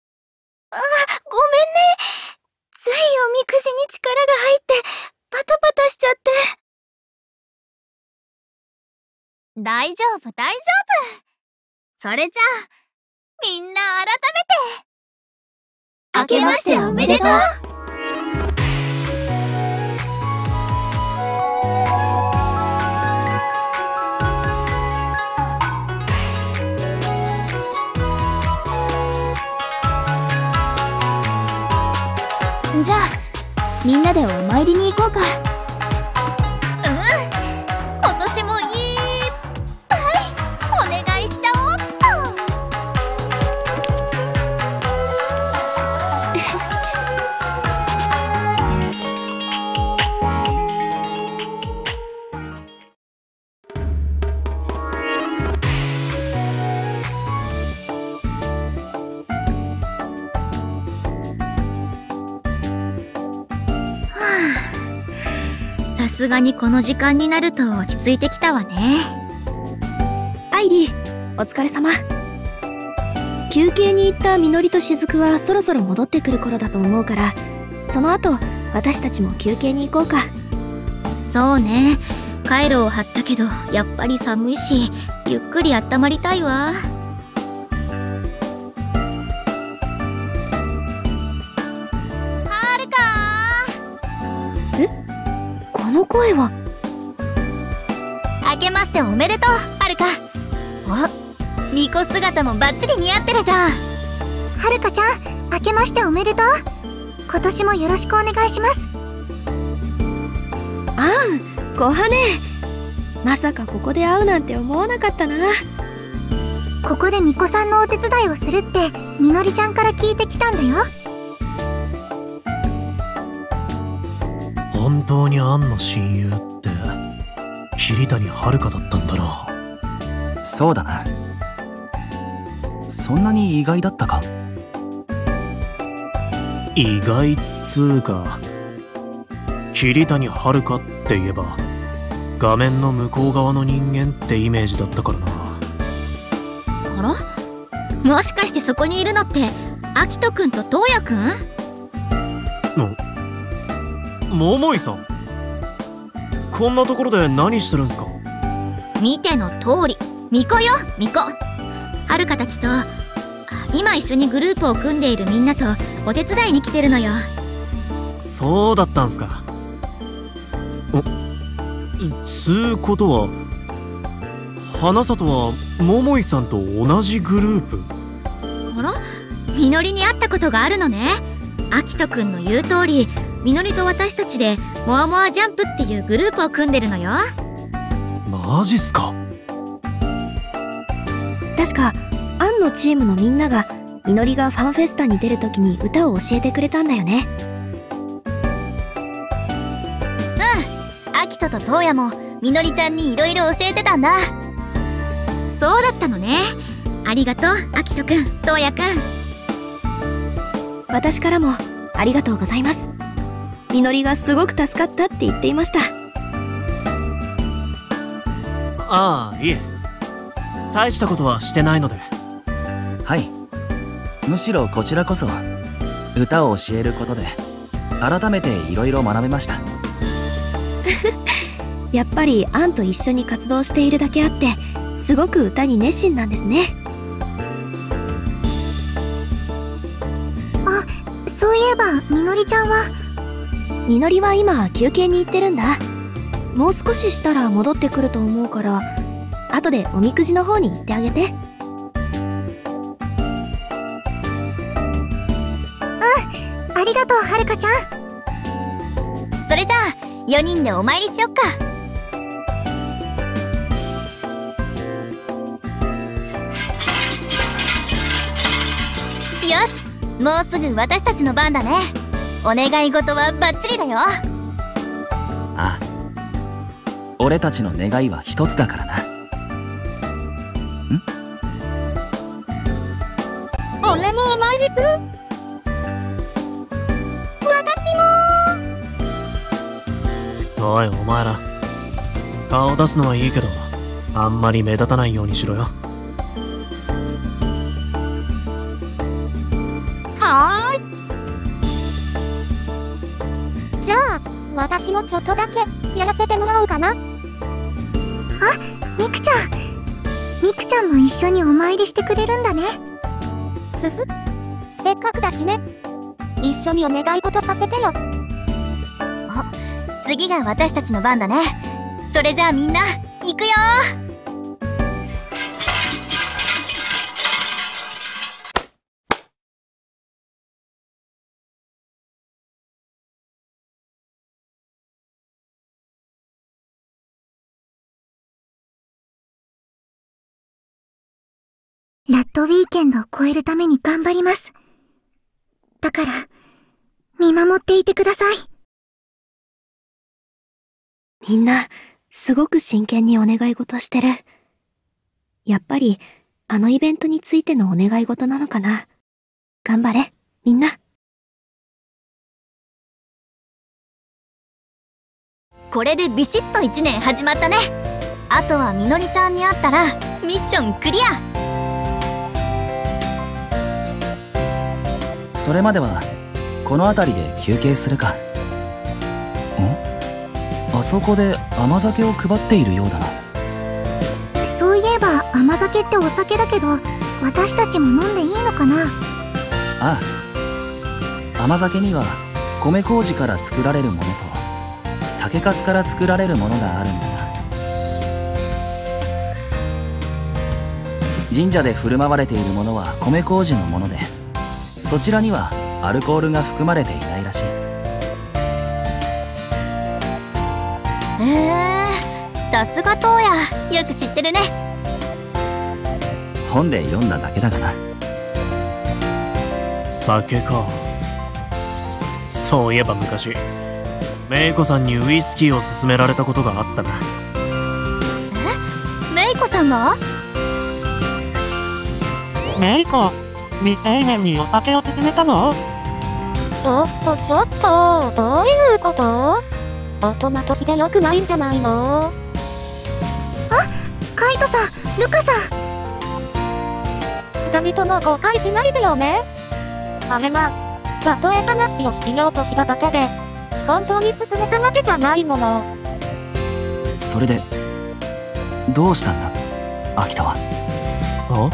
[SPEAKER 2] ついおみくじに力が入ってパタパタしちゃって。大丈夫大丈夫。それじゃあみんな改めて明けましておめでとう。じゃあみんなでお参りに行こうか。うん、今年もいっぱいお願いしちゃおうっと。さすがにこの時間になると落ち着いてきたわね。
[SPEAKER 1] アイリー、お疲れ様。休憩に行ったみのりとしずくはそろそろ戻ってくる頃だと思うから、その後私たちも休憩に行こうか。
[SPEAKER 8] そうね。カイロを張ったけどやっぱり寒いし、ゆっくり温まりたいわ。
[SPEAKER 2] はるか
[SPEAKER 1] ー。え？この声は。
[SPEAKER 5] 明けましておめでとう、はるか。お、巫女姿もバッチリ似合ってるじゃん。
[SPEAKER 2] はるかちゃん、明けましておめでとう。今年もよろしくお願いします。
[SPEAKER 1] ああ、 小羽、まさかここで会うなんて思わなかったな。
[SPEAKER 6] ここで巫女さんのお手伝いをするってみのりちゃんから聞いてきたんだよ。
[SPEAKER 10] 本当にアンの親友って桐谷遥だったんだな。
[SPEAKER 9] そうだな。そんなに意外だったか？
[SPEAKER 10] 意外っつうか、桐谷遥って言えば画面の向こう側の人間ってイメージだったからな。
[SPEAKER 5] あら、もしかしてそこにいるのってアキトくんとトウヤくん？
[SPEAKER 10] 桃井さん、こんなところで何してるんすか？
[SPEAKER 5] 見ての通り巫女よ、巫女。遥たちと今一緒にグループを組んでいるみんなとお手伝いに来てるのよ。
[SPEAKER 10] そうだったんすか。おつうことは花里は桃井さんと同じグループ？
[SPEAKER 5] あら、みのりに会ったことがあるのね。アキトくんの言う通り、みのりと私たちでモアモアジャンプっていうグループを組んでるのよ。
[SPEAKER 10] マジっすか。
[SPEAKER 1] 確かアンのチームのみんながみのりがファンフェスタに出るときに歌を教えてくれたんだよね。
[SPEAKER 5] うん、アキトとトウヤもみのりちゃんにいろいろ教えてたんだ。そうだったのね。ありがとう、アキトくん、トウヤくん。
[SPEAKER 1] 私からもありがとうございます。みのりがすごく助かったって言っていました。
[SPEAKER 10] ああ、いえ、大したことはしてないので。
[SPEAKER 9] はい、むしろこちらこそ歌を教えることで改めていろいろ学べました。
[SPEAKER 1] やっぱりアンと一緒に活動しているだけあってすごく歌に熱心なんですね。
[SPEAKER 6] あ、そういえばみのりちゃんは？
[SPEAKER 1] みのりは今休憩に行ってるんだ。もう少ししたら戻ってくると思うから後でおみくじの方に行ってあげて。
[SPEAKER 6] うん、ありがとうはるかちゃん。
[SPEAKER 5] それじゃあよにんでお参りしよっか。よし、もうすぐ私たちの番だね。お願い事はバッチリだよ。
[SPEAKER 9] ああ、俺たちの願いは一つだからな。ん？
[SPEAKER 7] 俺もお参りする。
[SPEAKER 6] 私も。
[SPEAKER 10] おい、お前ら顔出すのはいいけどあんまり目立たないようにしろよ。
[SPEAKER 7] はーい。じゃあ私もちょっとだけやらせてもらおうかな。
[SPEAKER 6] あ、みくちゃん。みくちゃんも一緒にお参りしてくれるんだね。
[SPEAKER 7] ふふ、せっかくだしね。一緒にお願い事させてよ。
[SPEAKER 5] あ、次が私たちの番だね。それじゃあみんな行くよ。
[SPEAKER 6] ラットウィーケンドを超えるために頑張ります。だから、見守っていてください。
[SPEAKER 1] みんな、すごく真剣にお願い事してる。やっぱり、あのイベントについてのお願い事なのかな。頑張れ、みんな。
[SPEAKER 5] これでビシッといちねん始まったね。あとはみのりちゃんに会ったらミッションクリア。
[SPEAKER 9] それまではこの辺りで休憩するか。ん？あそこで甘酒を配っているようだな。
[SPEAKER 6] そういえば甘酒ってお酒だけど私たちも飲んでいいのかな？
[SPEAKER 9] ああ、甘酒には米麹から作られるものと酒粕から作られるものがあるんだな。神社で振る舞われているものは米麹のもので、そちらにはアルコールが含まれていないらしい。
[SPEAKER 5] えーさすがトウヤ、よく知ってるね。
[SPEAKER 9] 本で読んだだけだがな。
[SPEAKER 10] 酒か。そういえば昔メイコさんにウイスキーを勧められたことがあったな。
[SPEAKER 5] え、メイコさんが？
[SPEAKER 3] メイコ、未成年にお酒を勧めたの？
[SPEAKER 7] ちょっとちょっと、どういうこと？大人として良くないんじゃないの？
[SPEAKER 6] あ、カイトさん、ルカさん。
[SPEAKER 7] 二人とも誤解しないでよね。あれは、例え話をしようとしただけで、本当に進めたわけじゃないもの。
[SPEAKER 9] それでどうしたんだ、秋田は。
[SPEAKER 10] あ？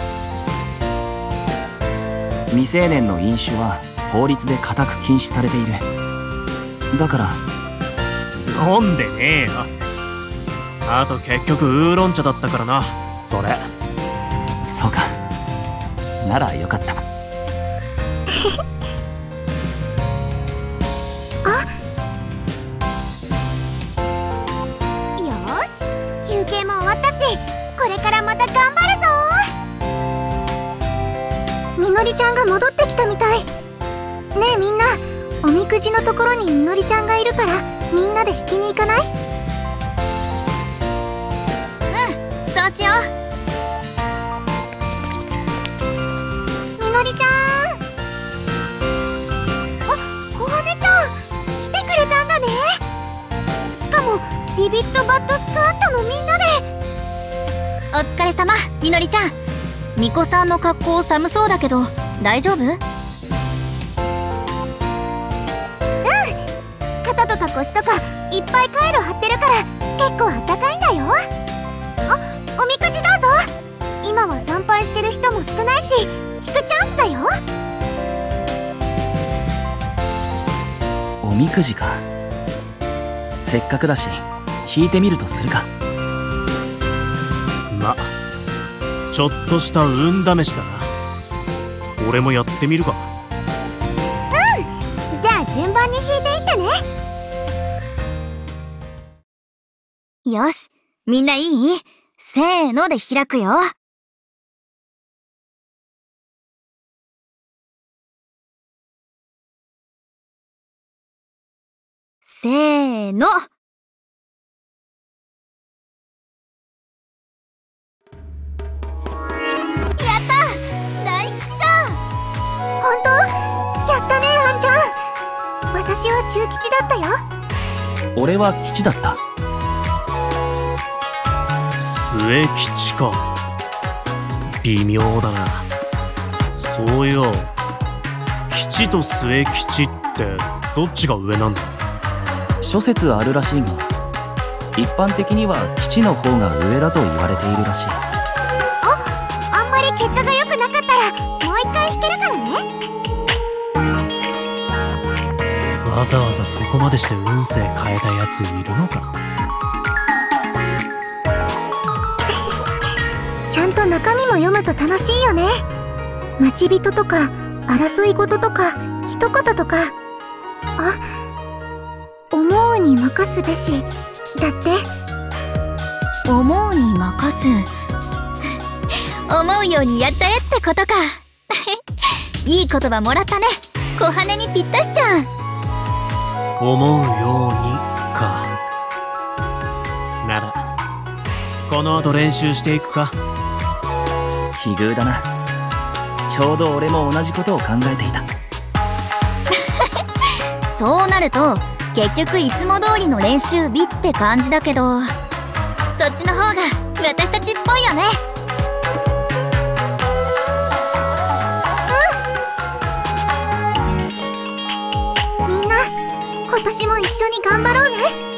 [SPEAKER 9] 未成年の飲酒は法律で固く禁止されている。だから。
[SPEAKER 10] 飲んでねえよ。あと結局ウーロン茶だったからな、それ。
[SPEAKER 9] そうか、ならよかった。
[SPEAKER 2] よーし、休憩も終わったし、これからまた頑張るぞー。みのりちゃんが戻ってきたみたい。ねえみんな、おみくじのところにみのりちゃんがいるから、みんなで引きに行かない？
[SPEAKER 5] うん、そうしよう。
[SPEAKER 2] みのりちゃん。あ、小羽ちゃん、来てくれたんだね。しかもビビットバッドスクワットのみんなで。
[SPEAKER 5] お疲れ様、みのりちゃん。巫女さんの格好寒そうだけど大丈夫？
[SPEAKER 2] 肩とか腰とかいっぱいカイロ貼ってるから結構あったかいんだよ。あ、おみくじどうぞ。今は参拝してる人も少ないし引くチャンスだよ。
[SPEAKER 9] おみくじか。せっかくだし引いてみるとするか。
[SPEAKER 10] ま、ちょっとした運試しだな。俺もやってみるか。
[SPEAKER 2] うん、じゃあ順番に引いていってね。
[SPEAKER 5] よし、みんないい？せーので開くよ。せーの。
[SPEAKER 2] やった！大吉じゃん！本当？やったね、あんちゃん。私は中吉だったよ。
[SPEAKER 9] 俺は吉だった。
[SPEAKER 10] 末吉か。微妙だな。そういや、吉と末吉ってどっちが上なんだ？
[SPEAKER 9] 諸説あるらしいが、一般的には吉の方が上だと言われているらしい。
[SPEAKER 2] あ、あんまり結果が良くなかったらもう一回引けるからね。
[SPEAKER 10] わざわざそこまでして運勢変えたやついるのか？
[SPEAKER 2] ちゃんと中身も読むと楽しいよね。待ち人とか争い事とか一言とか。あ、思うに任すべしだって。
[SPEAKER 5] 思うに任す。思うようにやっちゃえってことか。いい言葉もらったね。小羽にぴったしちゃん。
[SPEAKER 10] 思うようにか。ならこの後練習していくか。
[SPEAKER 9] 奇遇だな。ちょうど俺も同じことを考えていた。
[SPEAKER 5] そうなると結局いつも通りの練習日って感じだけど、そっちの方が私たちっぽいよね。
[SPEAKER 2] うん。みんな今年も一緒に頑張ろうね。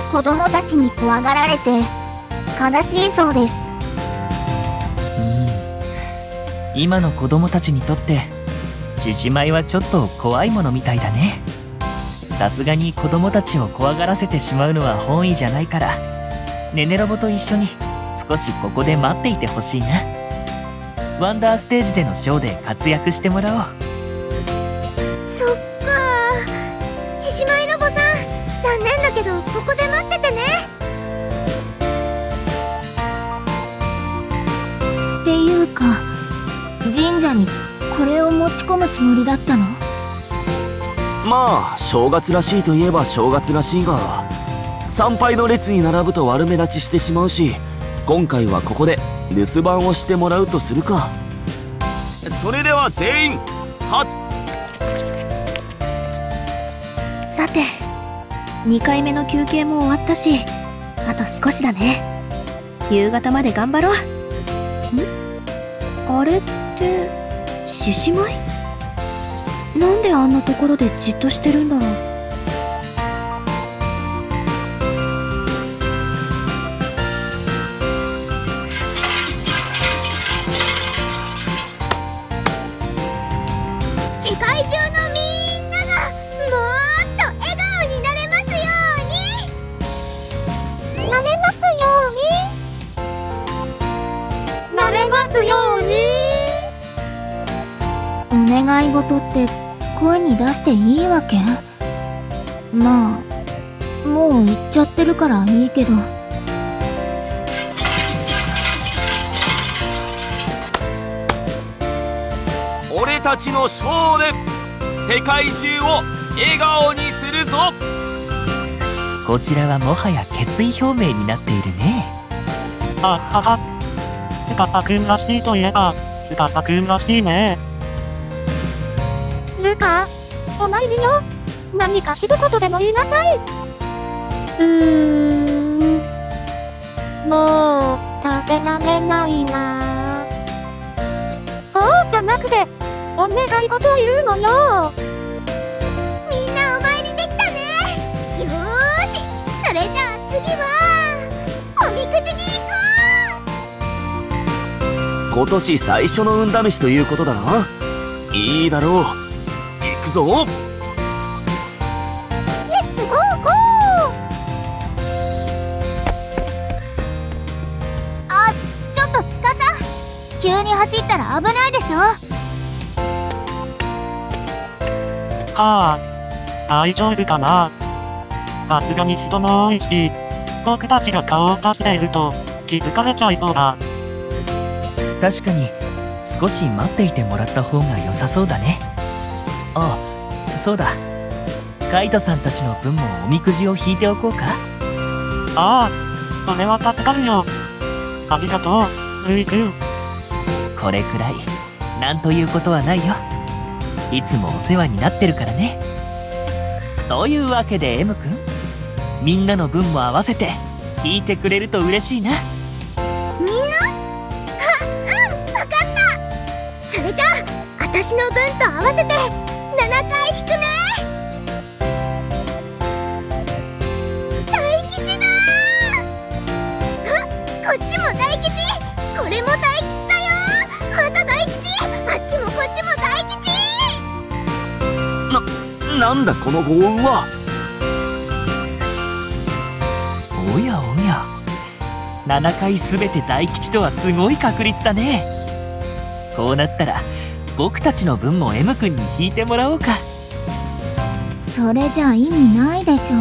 [SPEAKER 2] 子供たちに怖がられて悲しいそうです。
[SPEAKER 12] 今の子供たちにとって獅子舞はちょっと怖いものみたいだね。さすがに子供たちを怖がらせてしまうのは本意じゃないから、ネネロボと一緒に少しここで待っていてほしいな。ワンダーステージでのショーで活躍してもらおう。
[SPEAKER 2] そっかー、獅子舞ロボさん、残念だけどここで待っててね。
[SPEAKER 6] っていうか、神社にこれを持ち込むつもりだったの？
[SPEAKER 11] まあ正月らしいといえば正月らしいが、参拝の列に並ぶと悪目立ちしてしまうし、今回はここで留守番をしてもらうとするか。それでは全員初。
[SPEAKER 1] さて、にかいめの休憩も終わったし、あと少しだね。夕方まで頑張ろう。ん？あれって獅子舞？なんであんなところでじっとしてるんだろう。
[SPEAKER 2] 世界中のみんながもっと笑顔になれますように。なれますように。
[SPEAKER 7] なれますように。
[SPEAKER 6] お願い事って声に出していいわけ？まあもう言っちゃってるからいいけど。
[SPEAKER 11] 俺たちのショーで世界中を笑顔にするぞ。
[SPEAKER 12] こちらはもはや決意表明になっているね。
[SPEAKER 3] あはは。司くんらしいといえば司くんらしいね。
[SPEAKER 7] ルカ、お参りよ。何か一言でも言いなさい。うーん、もう食べられないな。そうじゃなくてお願い事を言うのよ。
[SPEAKER 2] みんなお参りできたね。よーし、それじゃあ次はおみくじに行こ
[SPEAKER 11] う。今年最初の運試しということだな。いいだろう。行くぞ。
[SPEAKER 2] レッツゴーゴー。あ、ちょっと司、急に走ったら危ないでしょ。
[SPEAKER 3] はあ、大丈夫かな。さすがに人も多いし、僕たちが顔を出していると気づかれちゃいそうだ。
[SPEAKER 12] 確かに少し待っていてもらった方が良さそうだね。ああ、そうだ。カイトさんたちの分もおみくじを引いておこうか。
[SPEAKER 3] ああ、それは助かるよ。ありがとう、ルイくん。
[SPEAKER 12] これくらいなんということはないよ。いつもお世話になってるからね。というわけで M くん、みんなの分も合わせて引いてくれると嬉しいな。
[SPEAKER 2] みんな？は、うん、わかった。それじゃあ私の分と合わせてななかい引くね。大吉だー。あ、こっちも大吉、これも大吉だよ。また大吉、あっちもこっちも大吉。
[SPEAKER 11] な、なんだこの幸運は。
[SPEAKER 12] おやおや、ななかいすべて大吉とはすごい確率だね。こうなったら僕たちの分も M 君に引いてもらおうか。
[SPEAKER 6] それじゃ意味ないでしょ。
[SPEAKER 2] う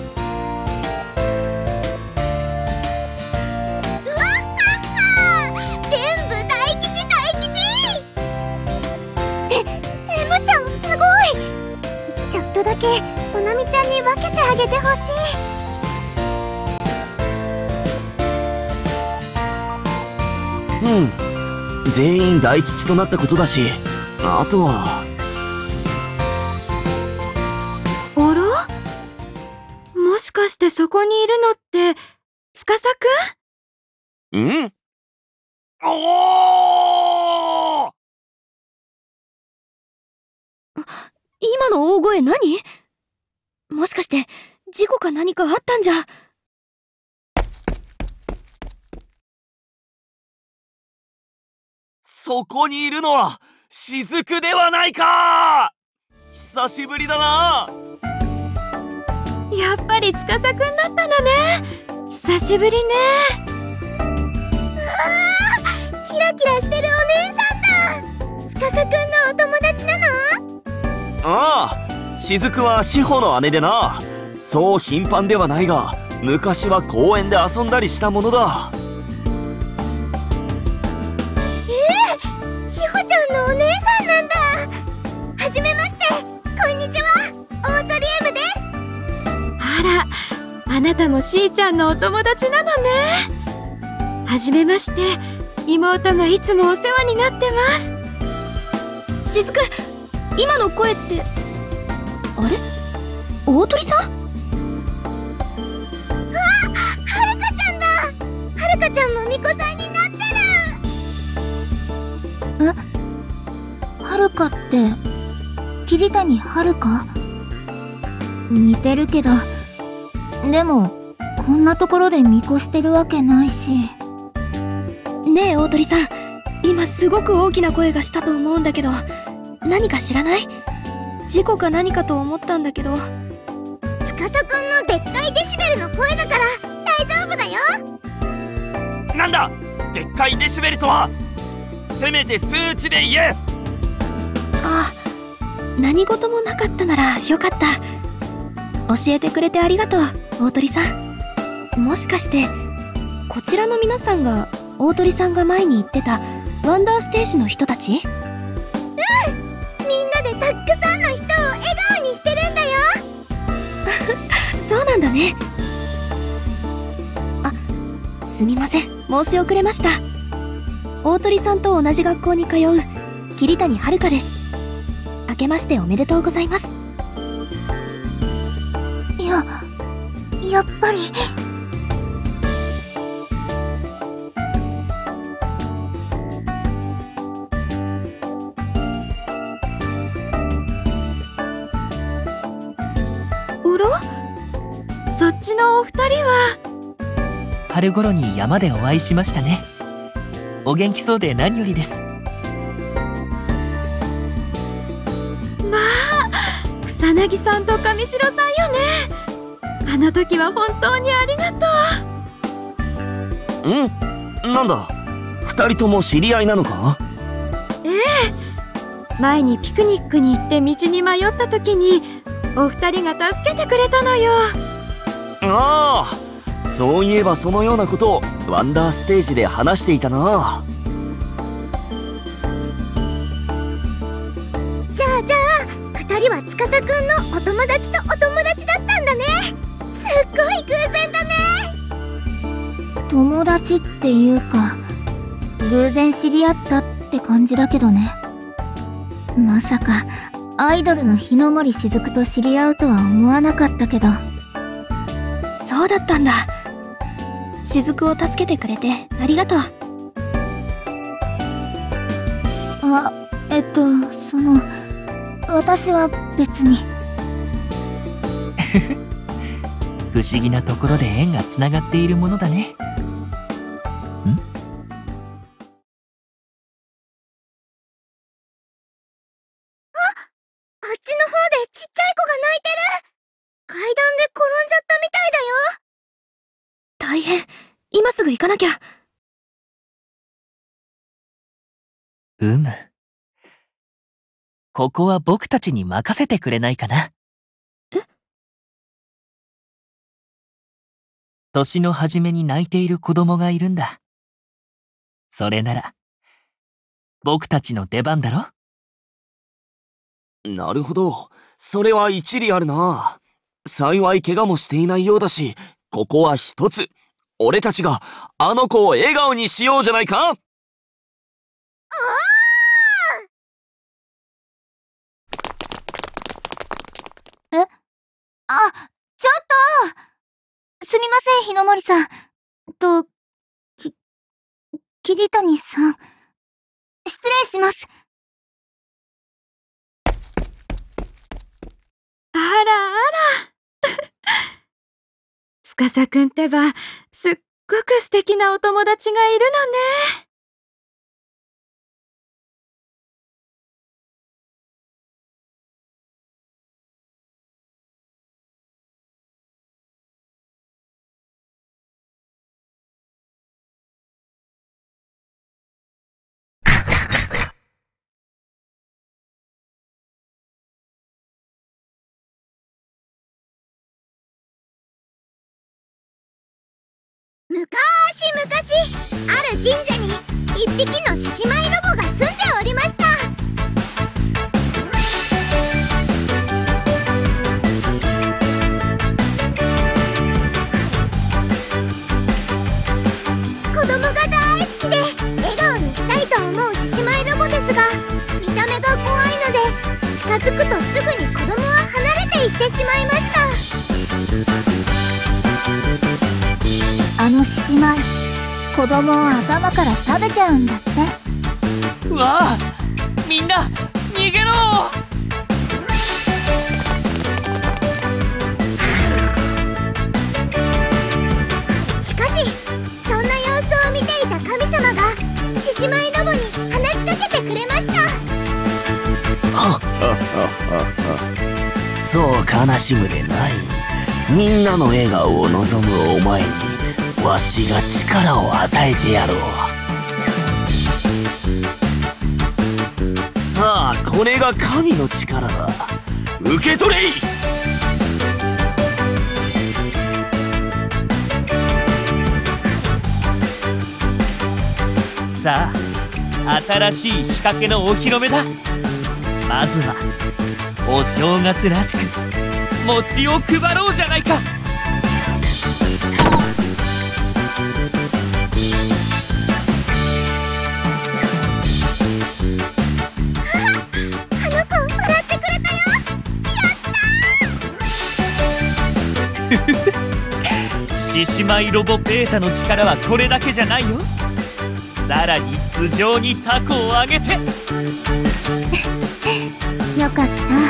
[SPEAKER 2] わっはっは、全部大吉大吉。え、M ちゃんすごい。ちょっとだけほなみちゃんに分けてあげてほしい。
[SPEAKER 11] うん、全員大吉となったことだし、あとは。
[SPEAKER 4] あら？もしかしてそこにいるのって司くん？
[SPEAKER 11] うん？おー！
[SPEAKER 1] 今の大声何？もしかして事故か何かあったんじゃ。
[SPEAKER 11] そこにいるのは雫ではないか。久しぶりだな。
[SPEAKER 4] やっぱり司くんだったんだね。久しぶりね。
[SPEAKER 6] わあ、キラキラしてるお姉さんだ。司くんのお友達なの？
[SPEAKER 11] ああ、雫は志保の姉でな。そう頻繁ではないが、昔は公園で遊んだりしたものだ。
[SPEAKER 6] ええ、志保ちゃんのお姉さんなんだ。はじめまして、こんにちは、オートリエムです。
[SPEAKER 4] あら、あなたもしーちゃんのお友達なのね。はじめまして、妹がいつもお世話になってます。
[SPEAKER 1] 雫、今の声って、あれ？大鳥さん？
[SPEAKER 6] あ、はるかちゃんだ。はるかちゃんも巫女さんになってる。
[SPEAKER 2] え？はるかって桐谷はるか？似てるけど、でもこんなところで巫女してるわけないし。
[SPEAKER 1] ねえ大鳥さん、今すごく大きな声がしたと思うんだけど、何か知らない？事故か何かと思ったんだけど。
[SPEAKER 6] 司くんのでっかいデシベルの声だから大丈夫だよ。
[SPEAKER 11] なんだ、でっかいデシベルとは。せめて数値で言え。
[SPEAKER 1] ああ、何事もなかったならよかった。教えてくれてありがとう、大鳥さん。もしかしてこちらの皆さんが大鳥さんが前に言ってたワンダーステージの人たち？
[SPEAKER 6] うん、みんなでたくさんの人を笑顔にしてるんだよ。
[SPEAKER 1] そうなんだね。あ、すみません、申し遅れました。大鳥さんと同じ学校に通う桐谷遥です。明けましておめでとうございます。
[SPEAKER 2] いや、やっぱり。
[SPEAKER 4] おろ？そっちのお二人は？
[SPEAKER 12] 春頃に山でお会いしましたね。お元気そうで何よりです。
[SPEAKER 4] まあ、草薙さんと上白さんよね。あの時は本当にありがと
[SPEAKER 11] う。うん、なんだ、二人とも知り合いなのか？
[SPEAKER 4] ええ、前にピクニックに行って道に迷った時にお二人が助けてくれたのよ。
[SPEAKER 11] ああ、そういえばそのようなことをワンダーステージで話していたな。
[SPEAKER 6] じゃあじゃあ二人は司くんのお友達とお友達だったんだね。すっごい偶然だね。
[SPEAKER 2] 友達っていうか、偶然知り合ったって感じだけどね。まさかアイドルの日の森雫と知り合うとは思わなかったけど。
[SPEAKER 1] そうだったんだ。雫を助けてくれてありがとう。
[SPEAKER 2] あ、えっとその私は別に。
[SPEAKER 12] 不思議なところで縁がつながっているものだね。ん？
[SPEAKER 6] あ、あっちの方でちっちゃい子が泣いてる。階段で転んじゃったみたいだよ。
[SPEAKER 1] 大変、今すぐ行かなきゃ。
[SPEAKER 12] うむ。ここは僕たちに任せてくれないかな。
[SPEAKER 1] え？
[SPEAKER 12] 年の初めに泣いている子供がいるんだ。それなら僕たちの出番だろ。
[SPEAKER 11] なるほど、それは一理あるな。幸い怪我もしていないようだし、ここは一つ俺たちがあの子を笑顔にしようじゃないか。
[SPEAKER 2] え？あ、ちょっとすみません、日の森さんと、き、桐谷さん、失礼します。
[SPEAKER 4] あらあら。司くんってば、すっごく素敵なお友達がいるのね。
[SPEAKER 2] 昔々ある神社に一匹の獅子舞ロボが住んでおりました。子供が大好きで笑顔にしたいと思う獅子舞ロボですが、見た目が怖いので近づくとすぐに子供は離れていってしまいました。
[SPEAKER 6] あの獅子舞、子供を頭から食べちゃうんだって。
[SPEAKER 12] わあ、みんな逃げろ。
[SPEAKER 2] しかしそんな様子を見ていた神様が獅子舞ロボに話しかけてくれました。
[SPEAKER 11] そう悲しむでない。みんなの笑顔を望むお前にわしが力を与えてやろう。さあ、これが神の力だ。受け取れい。
[SPEAKER 12] さあ、新しい仕掛けのお披露目だ。まずはお正月らしく餅を配ろうじゃないか。獅子舞ロボベータの力はこれだけじゃないよ。さらに頭上にタコを上げて
[SPEAKER 6] よかった。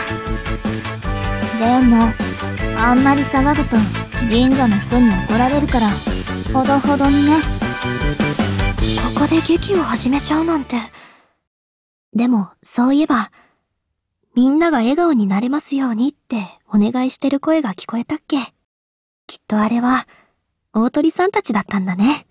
[SPEAKER 6] でもあんまり騒ぐと神社の人に怒られるからほどほどにね。
[SPEAKER 1] ここで劇を始めちゃうなんて。でもそういえばみんなが笑顔になれますようにってお願いしてる声が聞こえたっけ。きっとあれは大鳥さんたちだったんだね。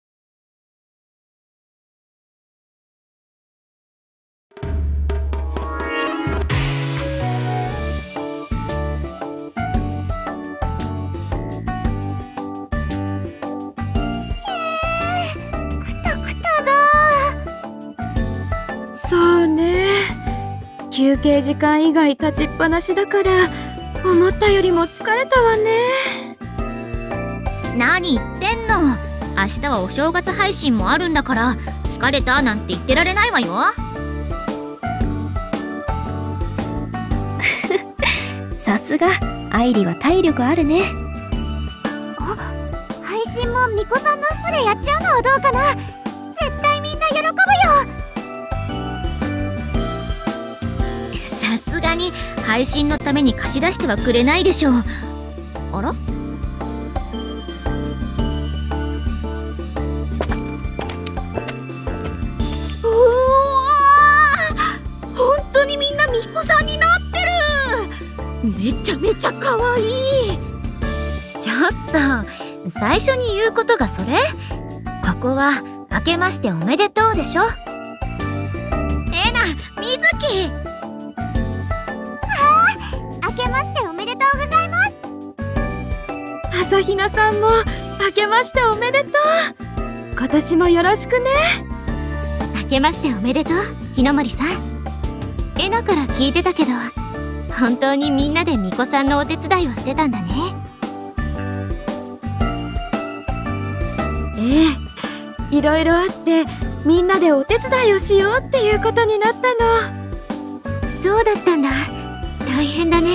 [SPEAKER 4] そうね、休憩時間以外立ちっぱなしだから思ったよりも疲れたわね。
[SPEAKER 5] 何言ってんの。明日はお正月配信もあるんだから疲れたなんて言ってられないわよ。
[SPEAKER 1] さすが愛梨は体力あるね。
[SPEAKER 2] あ、配信も巫女さんの服でやっちゃうのはどうかな。絶対みんな喜ぶよ。
[SPEAKER 5] さすがに配信のために貸し出してはくれないでしょう。あら、
[SPEAKER 6] 本当にみんな巫女さんになってる。めちゃめちゃ可愛い。
[SPEAKER 8] ちょっと最初に言うことがそれ？ここは明けましておめでとうでしょ。
[SPEAKER 2] えな、みずき。明けましておめでとうございます。
[SPEAKER 4] 朝比奈さんも明けましておめでとう。今年もよろしくね。
[SPEAKER 8] 明けましておめでとう、日の森さん。えなから聞いてたけど本当にみんなで巫女さんのお手伝いをしてたんだね。
[SPEAKER 4] ええ、いろいろあってみんなでお手伝いをしようっていうことになったの。
[SPEAKER 8] そうだったんだ。大変だね。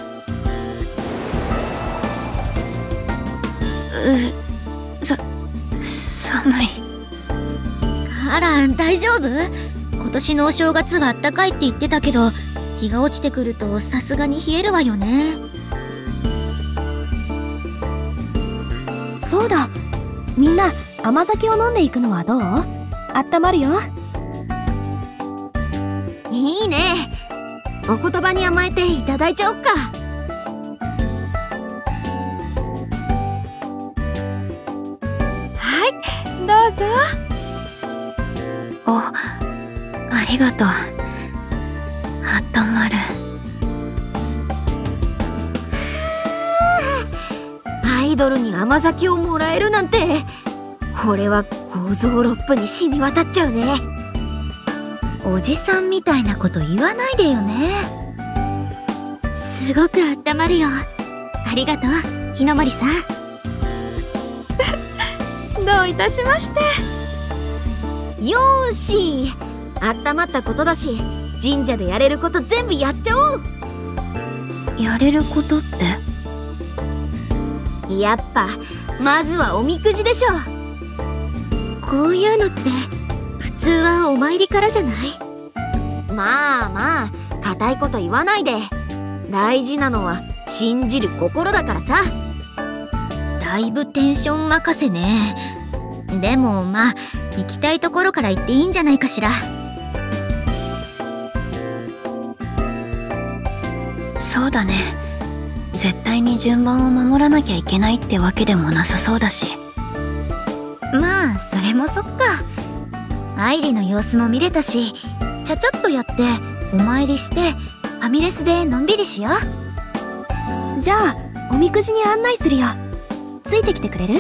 [SPEAKER 1] う、さ、寒い。
[SPEAKER 5] あら、大丈夫？今年のお正月はあったかいって言ってたけど日が落ちてくるとさすがに冷えるわよね。
[SPEAKER 1] そうだ、みんな甘酒を飲んでいくのはどう？あったまるよ。
[SPEAKER 5] いいね。お言葉に甘えていただいちゃおっか。
[SPEAKER 4] はい、どうぞ。
[SPEAKER 1] お、ありがとう。あったまる。
[SPEAKER 6] アイドルに甘酒をもらえるなんて
[SPEAKER 8] これは五臓六腑に染み渡っちゃうね。おじさんみたいなこと言わないでよね。
[SPEAKER 6] すごくあったまるよ。ありがとう、日の森さん。
[SPEAKER 4] どういたしまして。
[SPEAKER 8] よーし、あったまったことだし、神社でやれること全部やっちゃおう。
[SPEAKER 1] やれることって？
[SPEAKER 8] やっぱまずはおみくじでしょ。
[SPEAKER 6] こういうのって普通はお参りからじゃない？
[SPEAKER 8] まあまあ、固いこと言わないで。大事なのは信じる心だからさ。
[SPEAKER 5] だいぶテンション任せね。でもまあ行きたいところから行っていいんじゃないかしら。
[SPEAKER 1] そうだね。絶対に順番を守らなきゃいけないってわけでもなさそうだし。
[SPEAKER 8] まあそれもそっか。愛理の様子も見れたし、ちゃちゃっとやってお参りしてファミレスでのんびりしよ
[SPEAKER 1] う。じゃあおみくじに案内するよ。ついてきてくれる？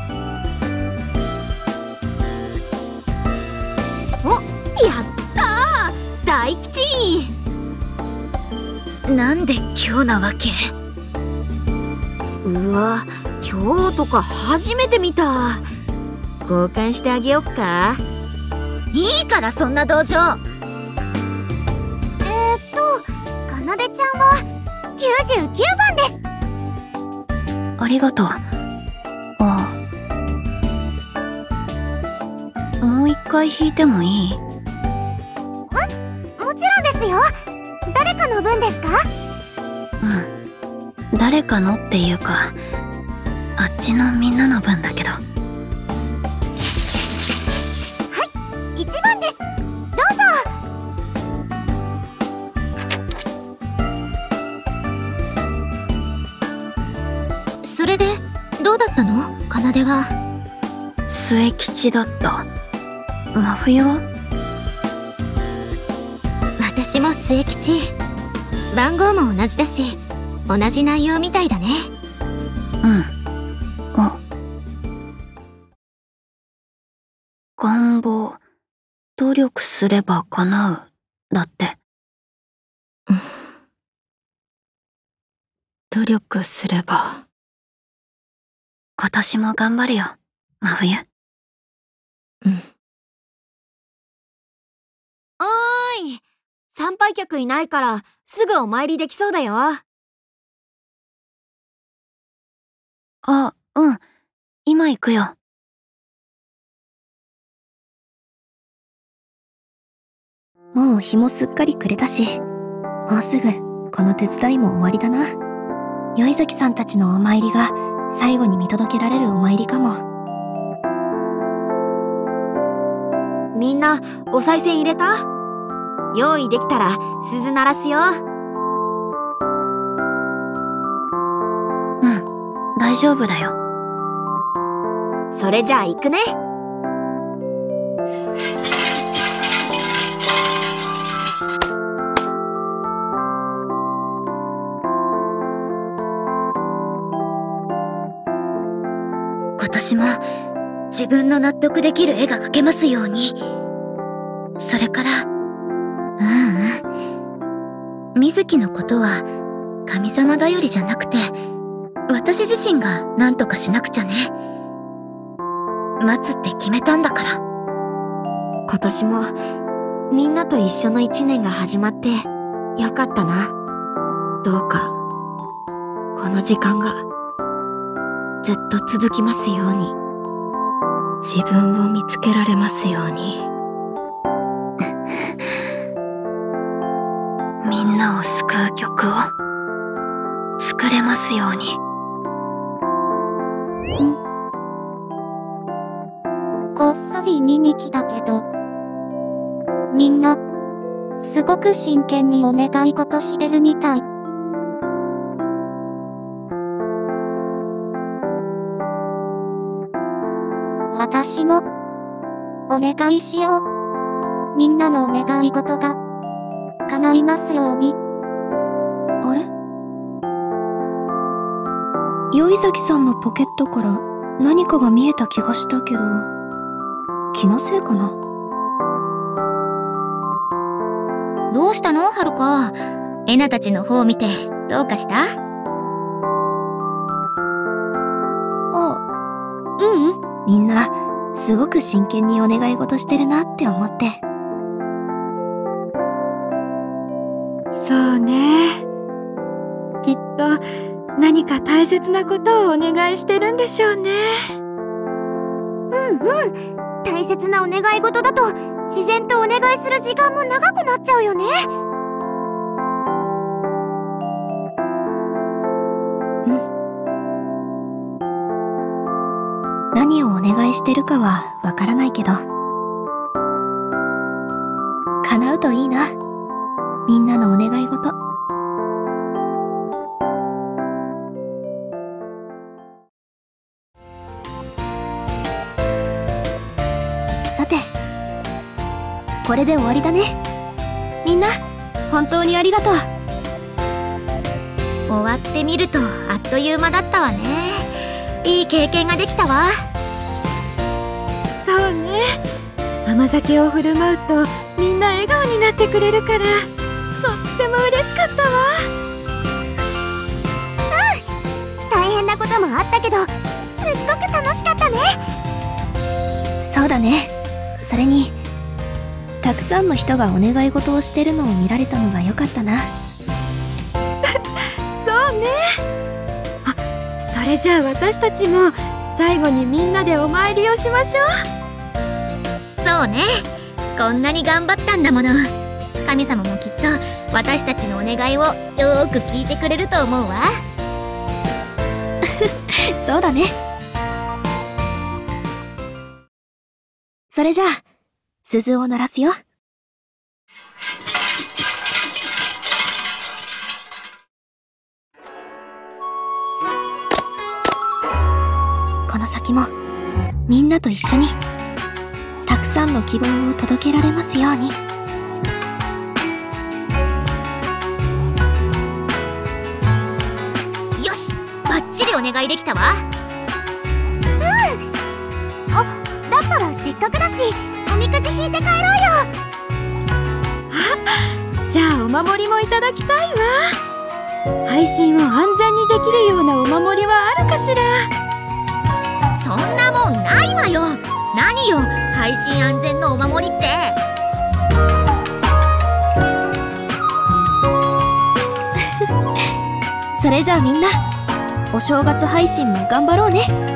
[SPEAKER 8] お、やったー、大吉。なんで今日なわけ？うわ、今日とか初めて見た。交換してあげよっか。いいからそんな同情。
[SPEAKER 2] えーっとかなでちゃんはきゅうじゅうきゅうばんです。
[SPEAKER 1] ありがとう。ああ、もう一回引いてもいい？
[SPEAKER 2] え、もちろんですよ。誰かの分ですか？
[SPEAKER 1] うん、誰かのっていうか、あっちのみんなの分だけど。
[SPEAKER 2] いちばんです。ど
[SPEAKER 6] うぞ。それでどうだったの？かなでは。
[SPEAKER 1] 末吉だった。真冬は？
[SPEAKER 6] 私も末吉。番号も同じだし、同じ内容みたいだね。
[SPEAKER 1] うん。あ、願望、努力すれば叶うだって。
[SPEAKER 6] 努力すれば。
[SPEAKER 1] 今年も頑張るよ、真冬。
[SPEAKER 6] うん。
[SPEAKER 8] おーい、参拝客いないからすぐお参りできそうだよ。
[SPEAKER 1] あ、うん、今行くよ。もう日もすっかり暮れたし、もうすぐこの手伝いも終わりだな。宵崎さんたちのお参りが最後に見届けられるお参りかも。
[SPEAKER 8] みんなお賽銭入れた？用意できたら鈴鳴らすよ。
[SPEAKER 1] うん、大丈夫だよ。
[SPEAKER 8] それじゃあ行くね。 今年も自分の納得できる絵が描けますように。それから、ううん。水木のことは神様頼りじゃなくて、私自身が何とかしなくちゃね。待つって決めたんだから。今年もみんなと一緒の一年が始まってよかったな。どうかこの時間がずっと続きますように。
[SPEAKER 6] 自分を見つけられますように。
[SPEAKER 1] みんなを救う曲を作れますように。
[SPEAKER 2] こっそり見に来たけど、みんなすごく真剣にお願い事してるみたい。私もお願いしよう。みんなのお願い事が叶いますように。
[SPEAKER 1] あれ？宵崎さんのポケットから何かが見えた気がしたけど、気のせいかな。
[SPEAKER 5] どうしたのハルカ。エナたちの方を見てどうかした？
[SPEAKER 1] あ、ううん。みんなすごく真剣にお願い事してるなって思って。
[SPEAKER 4] そうね。きっと何か大切なことをお願いしてるんでしょうね。
[SPEAKER 2] うんうん。大切なお願い事だと自然とお願いする時間も長くなっちゃうよね。
[SPEAKER 1] うん。何をお願いしてるかはわからないけど、叶うといいな、みんなのお願い事。さて、これで終わりだね。みんな本当にありがとう。
[SPEAKER 5] 終わってみるとあっという間だったわね。いい経験ができたわ。
[SPEAKER 4] そうね。甘酒を振る舞うとみんな笑顔になってくれるから、とっても嬉しかったわ。
[SPEAKER 2] うん、大変なこともあったけどすっごく楽しかったね。
[SPEAKER 1] そうだね。それにたくさんの人がお願い事をしてるのを見られたのが良かったな。
[SPEAKER 4] そうね。あ、それじゃあ私たちも最後にみんなでお参りをしましょう。
[SPEAKER 5] そうね。こんなに頑張ったんだもの。神様もきっと私たちのお願いをよーく聞いてくれると思うわ。
[SPEAKER 1] そうだね。それじゃあ鈴を鳴らすよ。この先もみんなと一緒にたくさんの希望を届けられますように。
[SPEAKER 5] よし、バッチリお願いできたわ。
[SPEAKER 2] うん。あ、だったらせっかくだしおみくじ引いて帰ろうよ。
[SPEAKER 4] あ、じゃあお守りもいただきたいわ。配信を安全にできるようなお守りはあるかしら。
[SPEAKER 5] そんなもんないわよ。何よ、配信安全のお守りって。
[SPEAKER 1] それじゃあみんなお正月配信も頑張ろうね。